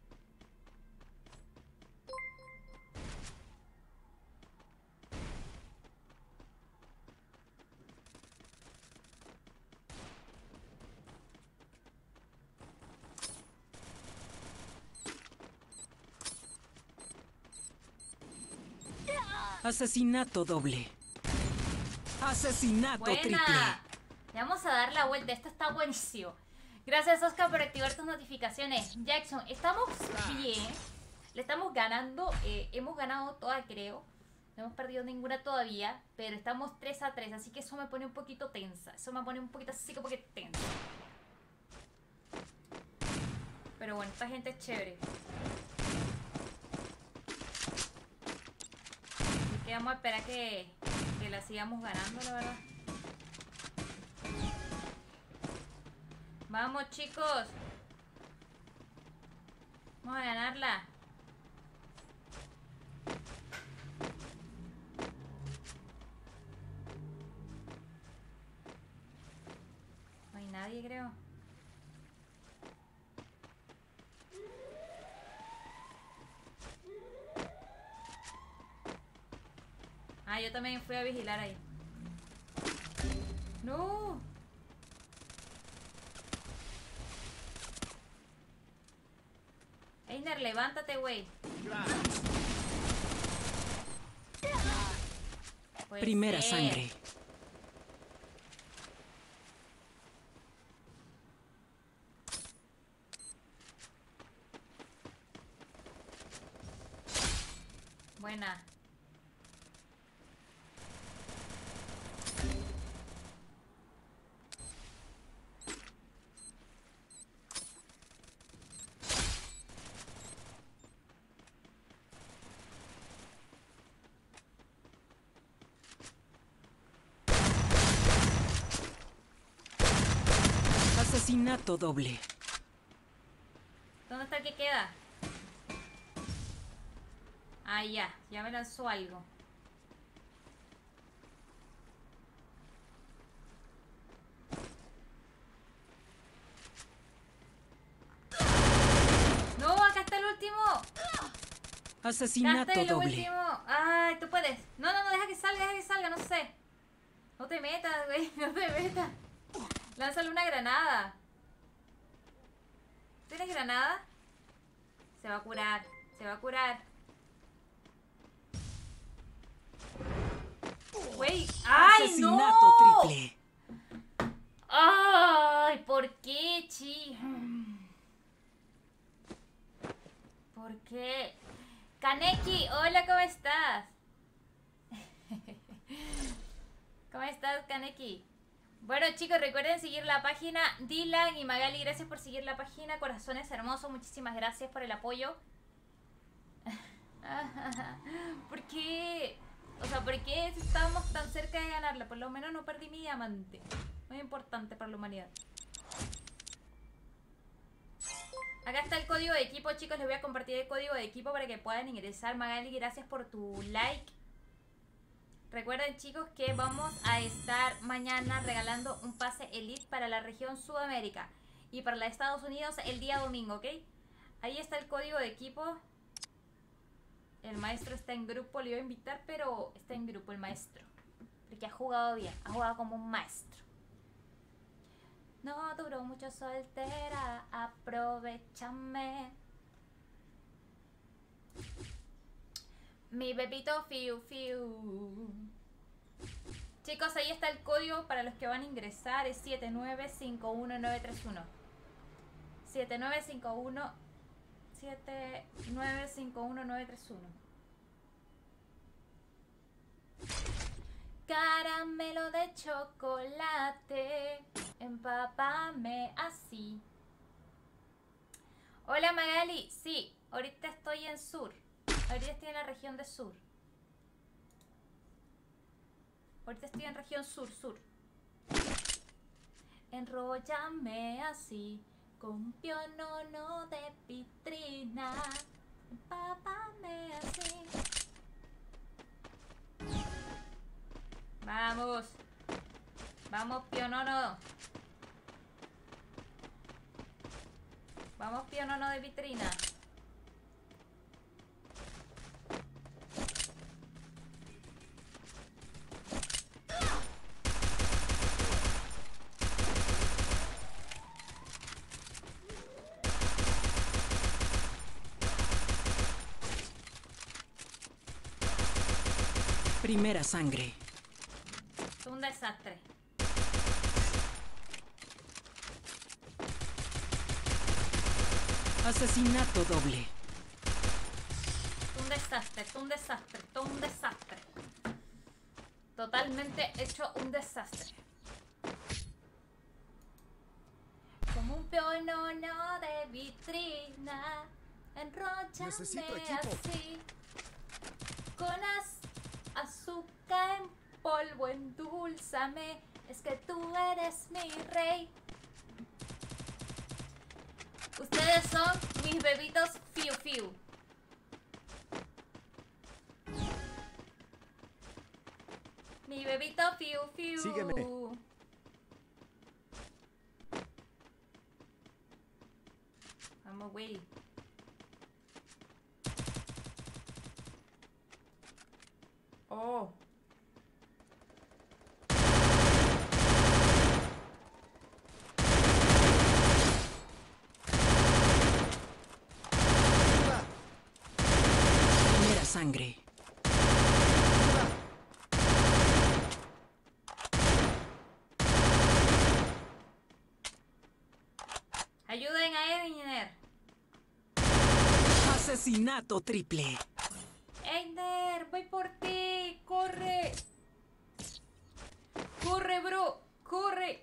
Asesinato doble. Asesinato triple. Buena. Le vamos a dar la vuelta. Esto está buenísimo. Gracias, Oscar, por activar tus notificaciones. Jackson, estamos bien. Le estamos ganando. Hemos ganado todas, creo. No hemos perdido ninguna todavía. Pero estamos 3-3. Así que eso me pone un poquito tensa. Eso me pone un poquito así como que tensa. Pero bueno, esta gente es chévere. Así que vamos a esperar que la sigamos ganando, la verdad. Vamos, chicos. Vamos a ganarla. No hay nadie, creo. Ah, yo también fui a vigilar ahí. ¡No! Einer, levántate, güey. Grax. Puede Primera ser. sangre. Buena. Asesinato doble. ¿Dónde está el que queda? Ah, ya me lanzó algo. No, acá está el último. Asesinato Acá está el doble. último. Ay, tú puedes. No, deja que salga, no sé. No te metas, güey, no te metas. Lánzale una granada. ¿Tienes granada? Se va a curar, se va a curar. Güey, ¡ay, Asesinato no! triple. ¡Ay! ¿Por qué, chi? ¿Por qué? Kaneki, hola, ¿cómo estás? ¿Cómo estás, Kaneki? Bueno, chicos, recuerden seguir la página. Dylan y Magali, gracias por seguir la página. Corazones hermosos, muchísimas gracias por el apoyo. ¿Por qué? O sea, ¿por qué estábamos tan cerca de ganarla? Por lo menos no perdí mi diamante. Muy importante para la humanidad. Acá está el código de equipo, chicos. Les voy a compartir el código de equipo para que puedan ingresar. Magali, gracias por tu like. Recuerden, chicos, que vamos a estar mañana regalando un pase Elite para la región Sudamérica y para la Estados Unidos el día domingo, ¿ok? Ahí está el código de equipo. El maestro está en grupo, le iba a invitar, pero está en grupo el maestro. Porque ha jugado bien, ha jugado como un maestro. No duró mucho soltera, aprovechame. Mi bebito Fiu Fiu. Chicos, ahí está el código para los que van a ingresar. Es 7951931. 7951931. Caramelo de chocolate, empápame así. Hola Magali, sí, ahorita estoy en sur. Ahorita estoy en la región de sur. Ahorita estoy en región sur. Enróllame así, con pionono de vitrina. Empápame así. Vamos. Vamos, pionono. Vamos, pionono de vitrina. Primera sangre. Es un desastre. Asesinato doble. Es un desastre, es un desastre, todo un desastre. Totalmente hecho un desastre. Como un pionono de vitrina, Necesito enróllame equipo. así. Con azúcar en polvo, endulzame. Es que tú eres mi rey. Ustedes son mis bebitos Fiu Fiu. Mi bebito Fiu Fiu. Sígueme. Vamos, güey. Oh. Primera sangre. Ayuden a Einer. Asesinato triple. Einer, voy por ti. Corre. Corre, bro. Corre.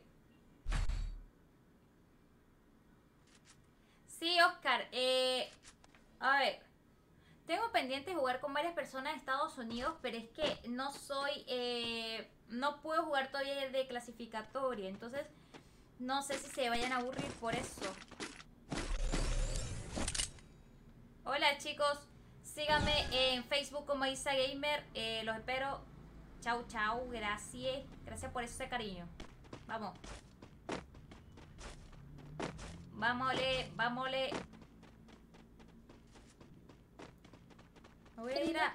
Sí, Oscar. A ver. Tengo pendiente jugar con varias personas de Estados Unidos, pero es que no soy... no puedo jugar todavía de clasificatoria. Entonces, No sé si se vayan a aburrir por eso. Hola chicos, síganme en Facebook como Isa Gamer. Los espero. Chau, chau. Gracias. Gracias por ese cariño. Vamos. Vámosle, vámosle. Me voy a ir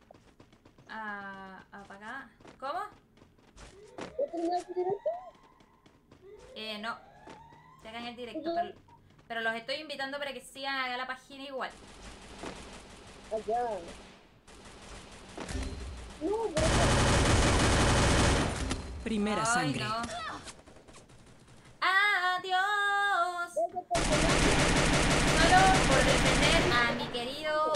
a apagar. ¿Cómo? No. Se hagan el directo, pero los estoy invitando para que sigan a la página igual. Allá. No, Primera Ay, sangre. no. Adiós. Solo por defender a mi querido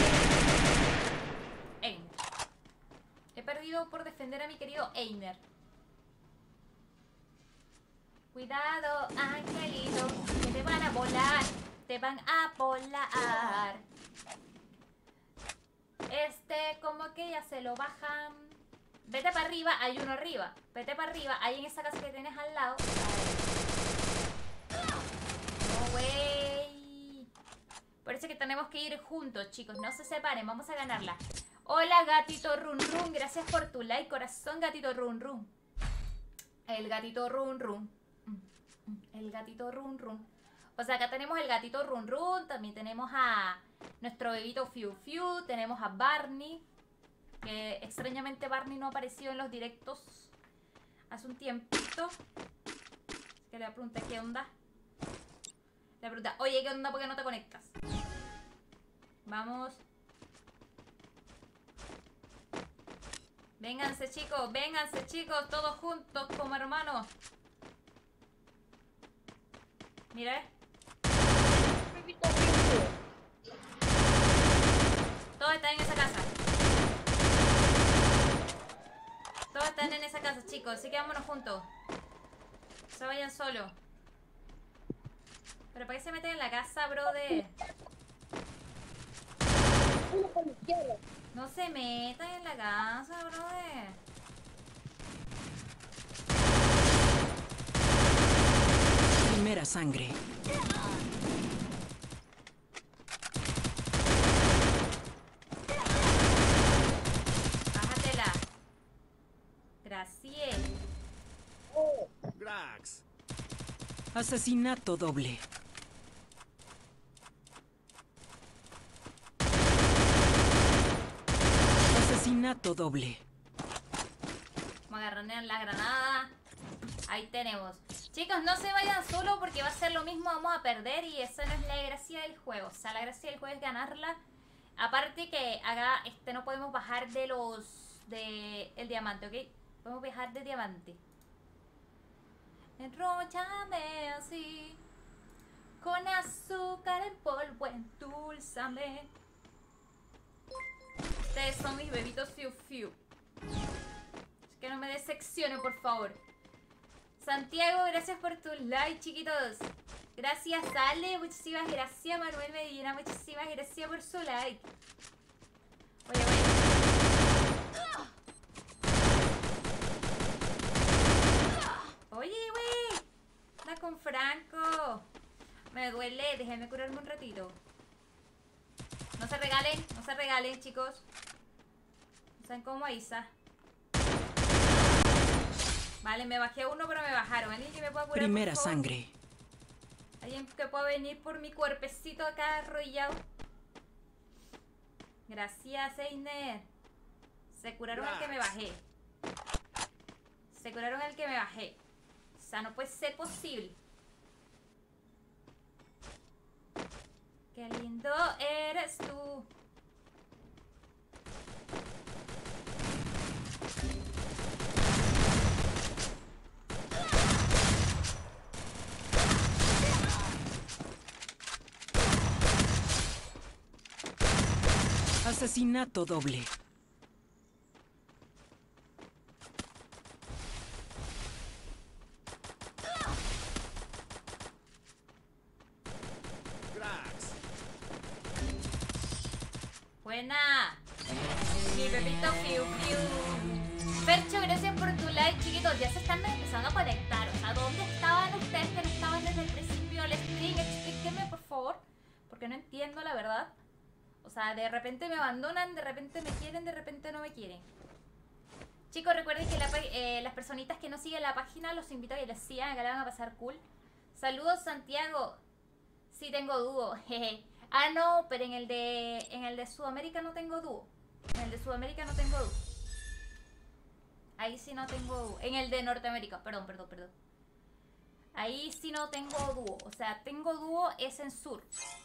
Einer. He perdido por defender a mi querido Einer. Cuidado, angelito, que te van a volar. Te van a volar. Como que ya se lo bajan. Vete para arriba, hay uno arriba. Vete para arriba, ahí en esa casa que tienes al lado. No, güey. Parece que tenemos que ir juntos, chicos. No se separen, vamos a ganarla. Hola, gatito run run. Gracias por tu like, corazón, gatito run run. El gatito run run. El gatito run run. O sea, acá tenemos el gatito run run. También tenemos a nuestro bebito Fiu Fiu. Tenemos a Barney. Que extrañamente Barney no ha aparecido en los directos hace un tiempito. Que le pregunté qué onda. Le pregunté, oye, ¿qué onda? ¿Por qué no te conectas? Vamos. Vénganse chicos, todos juntos como hermanos. Mira, todos están en esa casa. Todos están en esa casa, chicos. Así que vámonos juntos. No se vayan solos. Pero ¿para qué se meten en la casa, brother? No se metan en la casa, brother. Primera sangre. Bájatela. Gracias. Grax. Asesinato doble. Asesinato doble. Vamos a agarrar la granada. Ahí tenemos. Chicos, no se vayan solo porque va a ser lo mismo, vamos a perder y esa no es la gracia del juego. O sea, la gracia del juego es ganarla. Aparte que acá no podemos bajar de el diamante, ¿ok? Podemos bajar de diamante. Enróllame así, con azúcar en polvo, endulzame. Ustedes son mis bebitos Fiu Fiu. Es que no me decepcione, por favor. Santiago, gracias por tu like, chiquitos. Gracias, Ale. Muchísimas gracias, Manuel Medina. Muchísimas gracias por su like. Oye. Oye, güey. Anda con Franco. Me duele. Déjenme curarme un ratito. No se regalen, chicos. No saben cómo Isa. Vale, me bajé a uno, pero me bajaron. ¿Alguien que me pueda curar? Primera sangre. ¿Alguien que pueda venir por mi cuerpecito acá arrollado? Gracias, Einer. Se curaron al que me bajé. Se curaron al que me bajé. O sea, no puede ser posible. Qué lindo eres tú. Asesinato doble. Grax. Buena. Mi bebito Fiu Fiu. Percho, gracias por tu like, chiquitos. Ya se están empezando a conectar. O sea, ¿dónde estaban ustedes? porque no entiendo la verdad. O sea, de repente me abandonan, de repente me quieren, de repente no me quieren. Chicos, recuerden que las personitas que no siguen la página los invito a que les sigan, que la van a pasar cool. Saludos, Santiago. Sí tengo dúo, jeje. Ah, no, pero en el de Sudamérica no tengo dúo. En el de Sudamérica no tengo dúo. Ahí sí no tengo dúo. En el de Norteamérica, perdón. Ahí sí no tengo dúo. O sea, tengo dúo es en sur.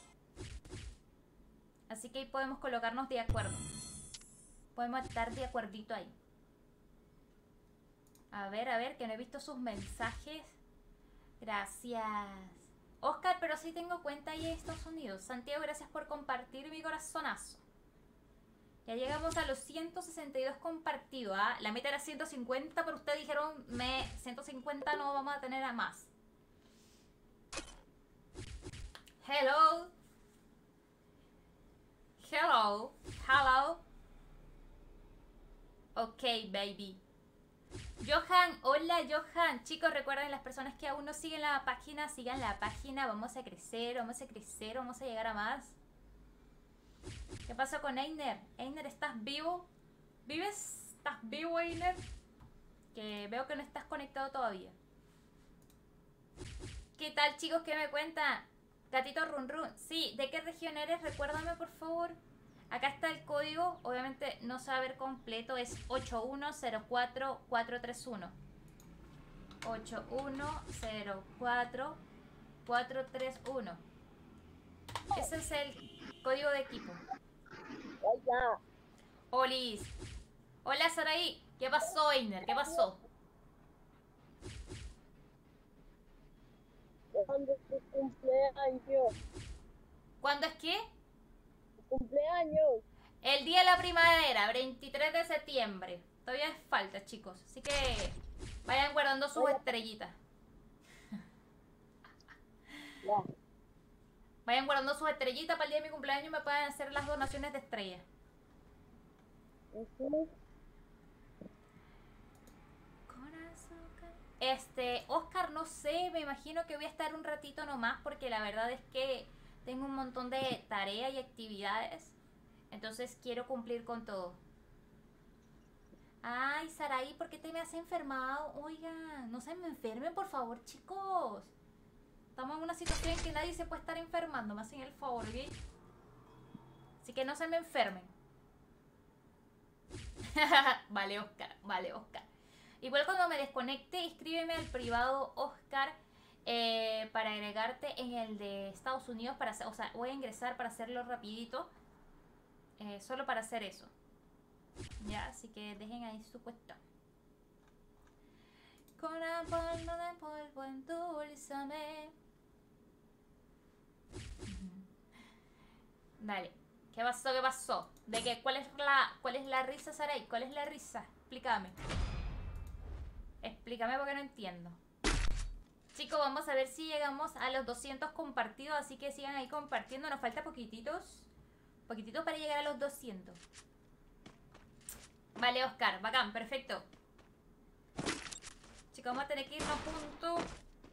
Así que ahí podemos colocarnos de acuerdo. Podemos estar de acuerdito ahí. A ver, que no he visto sus mensajes. Gracias. Oscar, pero sí tengo cuenta ahí en Estados Unidos. Santiago, gracias por compartir mi corazonazo. Ya llegamos a los 162 compartidos. ¿Ah? La meta era 150, pero ustedes dijeron 150 no vamos a tener a más. Hello. Ok, baby. Johan, hola Johan. Chicos, recuerden, las personas que aún no siguen la página, sigan la página. Vamos a crecer, vamos a llegar a más. ¿Qué pasó con Einer? Einer, ¿estás vivo? ¿Vives? ¿Estás vivo, Einer? Que veo que no estás conectado todavía. ¿Qué tal, chicos? ¿Qué me cuentan? Gatito Run Run. Sí, ¿de qué región eres? Recuérdame, por favor. Acá está el código. Obviamente no se va a ver completo. Es 8104431. 8104431. Ese es el código de equipo. Hola. Olis. Hola, Saraí. ¿Qué pasó, Einer? ¿Qué pasó? ¿Cuándo es tu cumpleaños? ¿Cuándo es qué? Cumpleaños. El día de la primavera, 23 de septiembre. Todavía es falta, chicos. Así que vayan guardando sus estrellitas. Ya. Vayan guardando sus estrellitas para el día de mi cumpleaños. Me pueden hacer las donaciones de estrellas. Oscar, no sé, me imagino que voy a estar un ratito nomás porque la verdad es que tengo un montón de tareas y actividades. Entonces quiero cumplir con todo. Ay, Saraí, ¿por qué te me has enfermado? Oigan, no se me enfermen, por favor, chicos. Estamos en una situación en que nadie se puede estar enfermando. Me hacen el favor, ¿ok? Así que no se me enfermen. Vale, Oscar, vale, Oscar. Igual cuando me desconecte, escríbeme al privado, Oscar, para agregarte en el de Estados Unidos. Para hacer, o sea, voy a ingresar para hacerlo rapidito. Solo para hacer eso. Ya, así que dejen ahí su cuestión. Con la palma de polvo endulzame. Dale. ¿Qué pasó? ¿Qué pasó? ¿De qué? ¿Cuál es la risa, Saray? ¿Cuál es la risa? Explícame. Explícame porque no entiendo. Chicos, vamos a ver si llegamos a los 200 compartidos. Así que sigan ahí compartiendo. Nos falta poquititos. Poquititos para llegar a los 200. Vale, Oscar. Bacán. Perfecto. Chicos, vamos a tener que irnos juntos.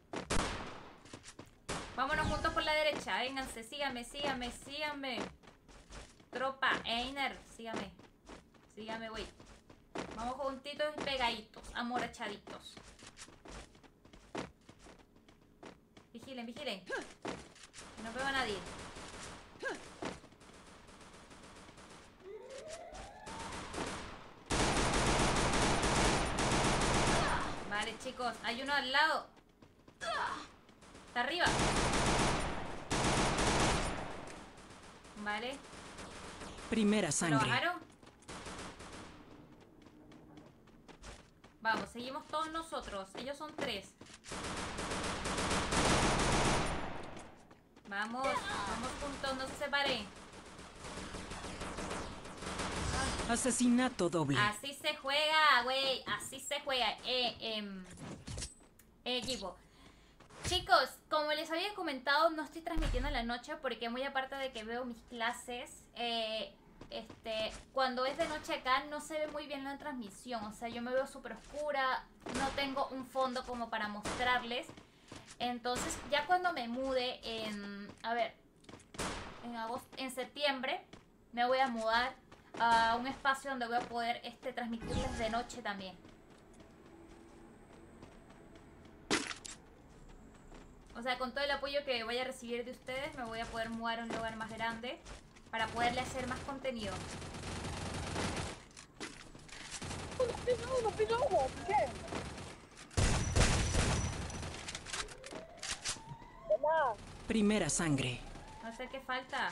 Vámonos juntos por la derecha. Vénganse. Síganme, síganme, síganme. Tropa. Einer. Síganme. Síganme, güey. Vamos juntitos y pegaditos, amorachaditos. Vigilen, vigilen. Que no veo a nadie. Vale, chicos, hay uno al lado. Está arriba. Vale. Primera sangre. ¿Lo bajaron? Vamos, seguimos todos nosotros. Ellos son 3. Vamos, vamos juntos, no se separen. Asesinato doble. Así se juega, güey. Así se juega. Equipo. Chicos, como les había comentado, no estoy transmitiendo en la noche porque muy aparte de que veo mis clases, cuando es de noche acá no se ve muy bien la transmisión. O sea, yo me veo súper oscura, no tengo un fondo como para mostrarles. Entonces, ya cuando me mude a ver, en septiembre me voy a mudar a un espacio donde voy a poder transmitirles de noche también. O sea, con todo el apoyo que vaya a recibir de ustedes, me voy a poder mudar a un lugar más grande para poderle hacer más contenido. Primera sangre. ¿Dónde está el que falta?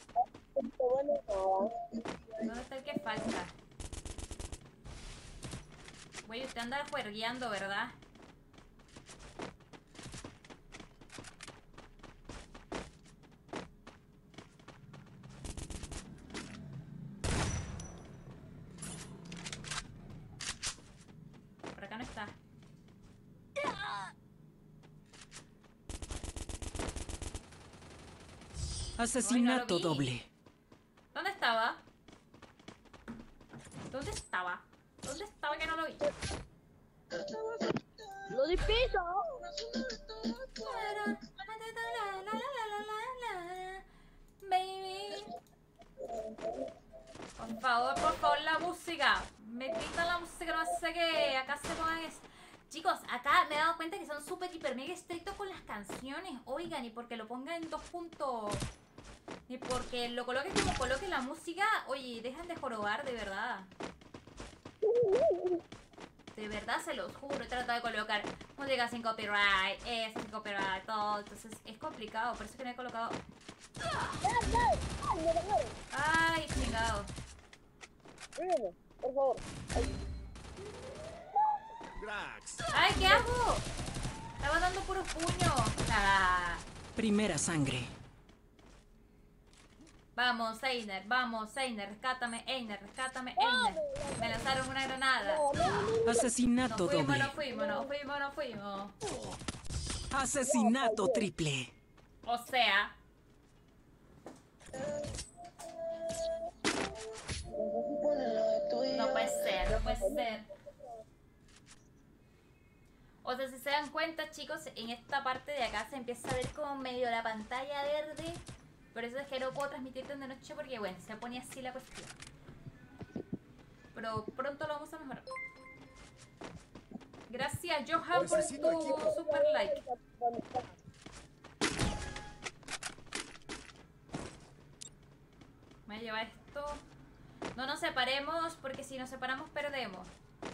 ¿Dónde está el que falta? Güey, usted anda juergueando, ¿verdad? Por acá no está. Asesinato vi. doble. ¿Dónde estaba? ¿Dónde estaba? ¿Dónde estaba que no lo vi? Lo di piso. Baby. Por favor, la música. Me quitan la música, no sé qué. Acá se pongan Chicos, acá me he dado cuenta que son súper, hiper, mega estrictos con las canciones. Oigan, y porque lo pongan en 2 puntos. Ni porque lo coloquen como coloquen la música. Oye, dejan de jorobar, de verdad. De verdad, se los juro. He tratado de colocar música sin copyright, sin copyright, todo. Entonces es complicado. Por eso es que no he colocado. Ay, chingado. Por favor. Ay, ¿qué hago? Estaba dando puros puños. Ah. Primera sangre. Vamos, Einer, rescátame, Einer, rescátame, Einer. Me lanzaron una granada. Asesinato doble. No fuimos. Asesinato triple. O sea. No puede ser. O sea, si se dan cuenta, chicos, en esta parte de acá se empieza a ver como medio la pantalla verde. Por eso es que no puedo transmitirte de noche porque, bueno, se pone así la cuestión. Pero pronto lo vamos a mejorar. Gracias, Johan, por tu super like. Me lleva esto. No nos separemos porque si nos separamos perdemos.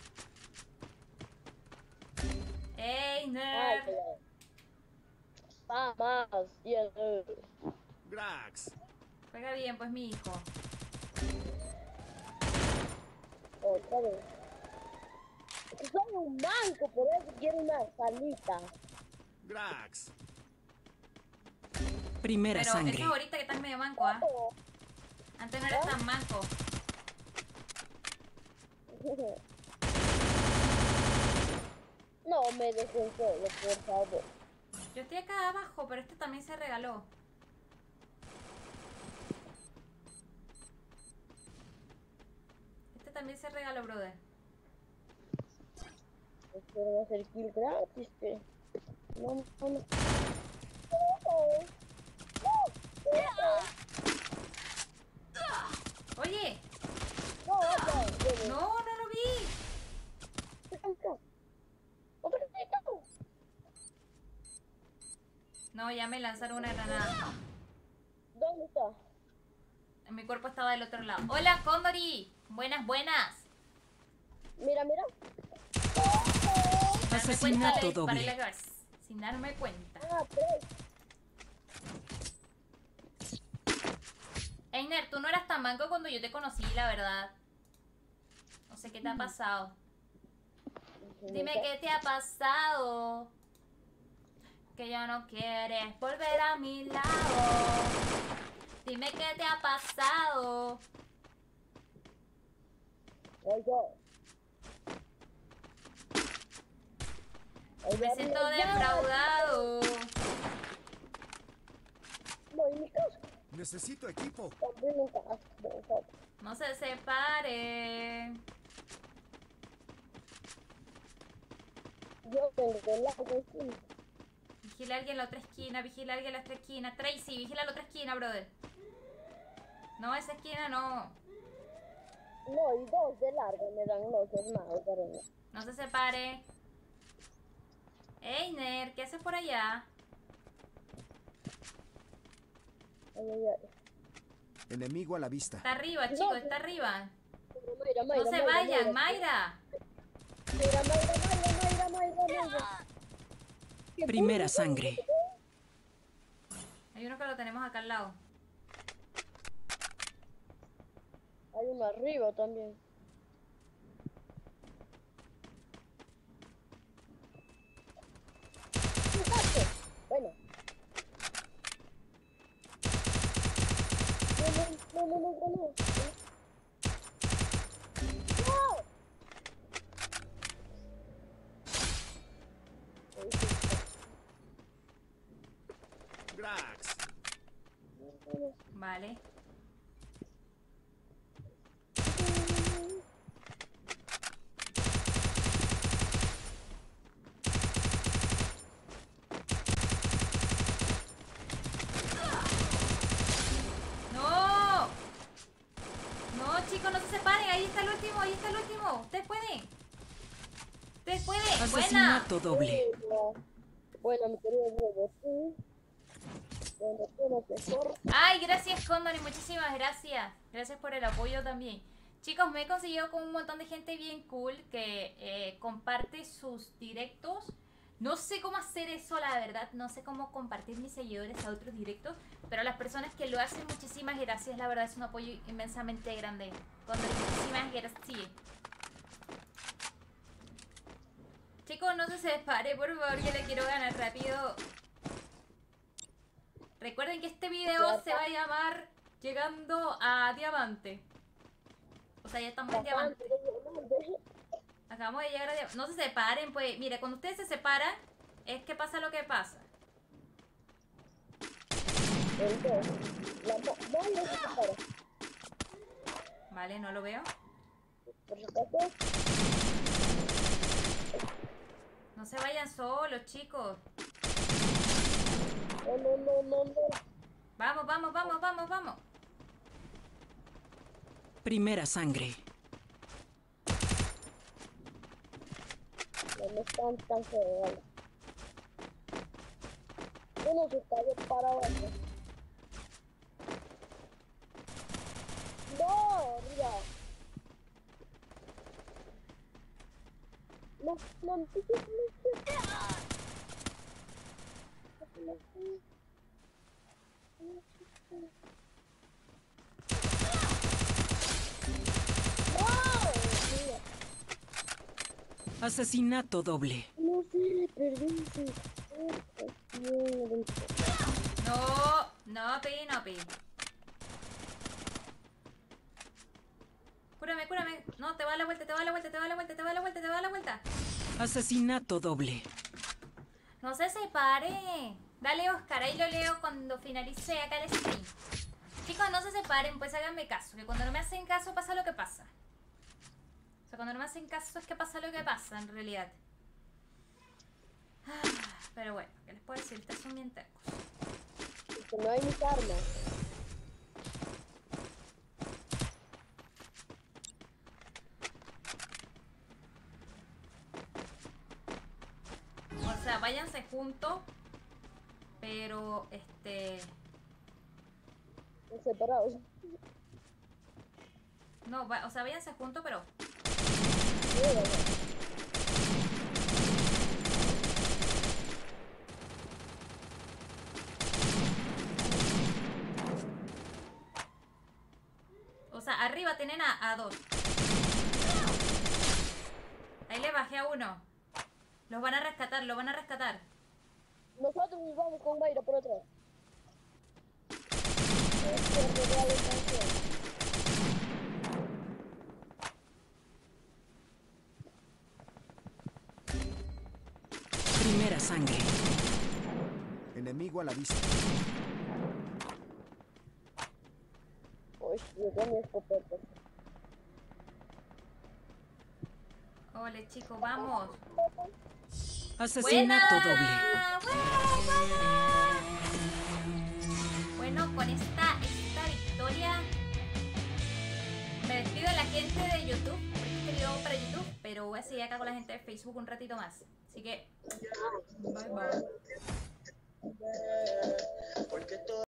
Einer. Vamos, Juega bien, pues, mi hijo. Otra vez. Soy un banco, por eso quiero una salita. Primera Pero sangre. eso ahorita que estás medio manco, ¿ah? Antes no eras tan manco. No me dejen solo, por favor. Yo estoy acá abajo, pero este también se regaló. Este también se regaló, brother. Quiero hacer kill gratis, que... No. Oye, No, no lo vi. No, ya me lanzaron una granada. ¿Dónde está? Mi cuerpo estaba del otro lado. Hola, Condori. Buenas. Mira. Asesinato Le disparé doble. la cabeza, sin darme cuenta. Ah, 3. Einer, tú no eras tan manco cuando yo te conocí, la verdad. No sé qué te ha pasado. Dime qué te ha pasado. Que ya no quieres volver a mi lado. Dime qué te ha pasado. Me siento defraudado. Voy a mi casa. Necesito equipo. Compré mi casa. No se separen. Yo tengo la vecina. Vigila a alguien en la otra esquina, vigila a alguien en la otra esquina. Tracy, vigila la otra esquina, brother. No, esa esquina no. No, y 2 de largo me dan los hermanos, pero no. No se separe. Einer, ¿qué haces por allá? Ay, ay, ay. Enemigo a la vista. Está arriba, chicos, está arriba. Mayra, Mayra, No se Mayra, vayan, Mayra. Mayra. Mayra. ¿Qué Primera puto? sangre. Hay uno que lo tenemos acá al lado. Hay uno arriba también. Bueno. No. Grax. Vale. ¡No! No, chicos, no se separen. Ahí está el último, ahí está el último. Ustedes pueden. Ustedes pueden. Buena. Asesinato doble. Bueno, mi querido Diego, tú. Bueno, tú no te corres. Ay, gracias, Condor, y muchísimas gracias. Gracias por el apoyo también. Chicos, me he conseguido con un montón de gente bien cool que comparte sus directos. No sé cómo hacer eso, la verdad. No sé cómo compartir mis seguidores a otros directos. Pero a las personas que lo hacen, muchísimas gracias. La verdad es un apoyo inmensamente grande. Condor, muchísimas gracias. Chicos, no se separe, por favor, que le quiero ganar rápido. Recuerden que este video se va a llamar Llegando a Diamante. O sea, ya estamos en Diamante. Acabamos de llegar a Diamante. No se separen, pues. Mire, cuando ustedes se separan, es que pasa lo que pasa. Vale, no lo veo. No se vayan solos, chicos. No. Vamos. Primera sangre. No están tan feos. Uno se cayó para abajo. No, mira. No. Asesinato doble. No sé, perdí. No, Pi. Cúrame. No, te va a la vuelta. Asesinato doble. No se separe. Dale, Oscar, ahí lo leo cuando finalice acá el stream. Chicos, no se separen, pues háganme caso. Que cuando no me hacen caso pasa lo que pasa. O sea, cuando no me hacen caso es que pasa lo que pasa, en realidad. Pero bueno, ¿qué les puedo decir? Estas son bien tercos. Porque no hay mis armas. O sea, váyanse juntos. Pero, Separados. no, o sea, váyanse juntos, pero... O sea, arriba tienen a dos. Ahí le bajé a uno. Los van a rescatar. Nosotros nos vamos con Mayra por atrás. Primera sangre. Enemigo a la vista. Uy, llegó mi escopeta. Ole, chicos, vamos. Asesinato doble. Buena. Bueno, con esta victoria Me despido de la gente de YouTube, porque este video va para YouTube, pero voy a seguir acá con la gente de Facebook un ratito más. Así que, bye bye. Porque todo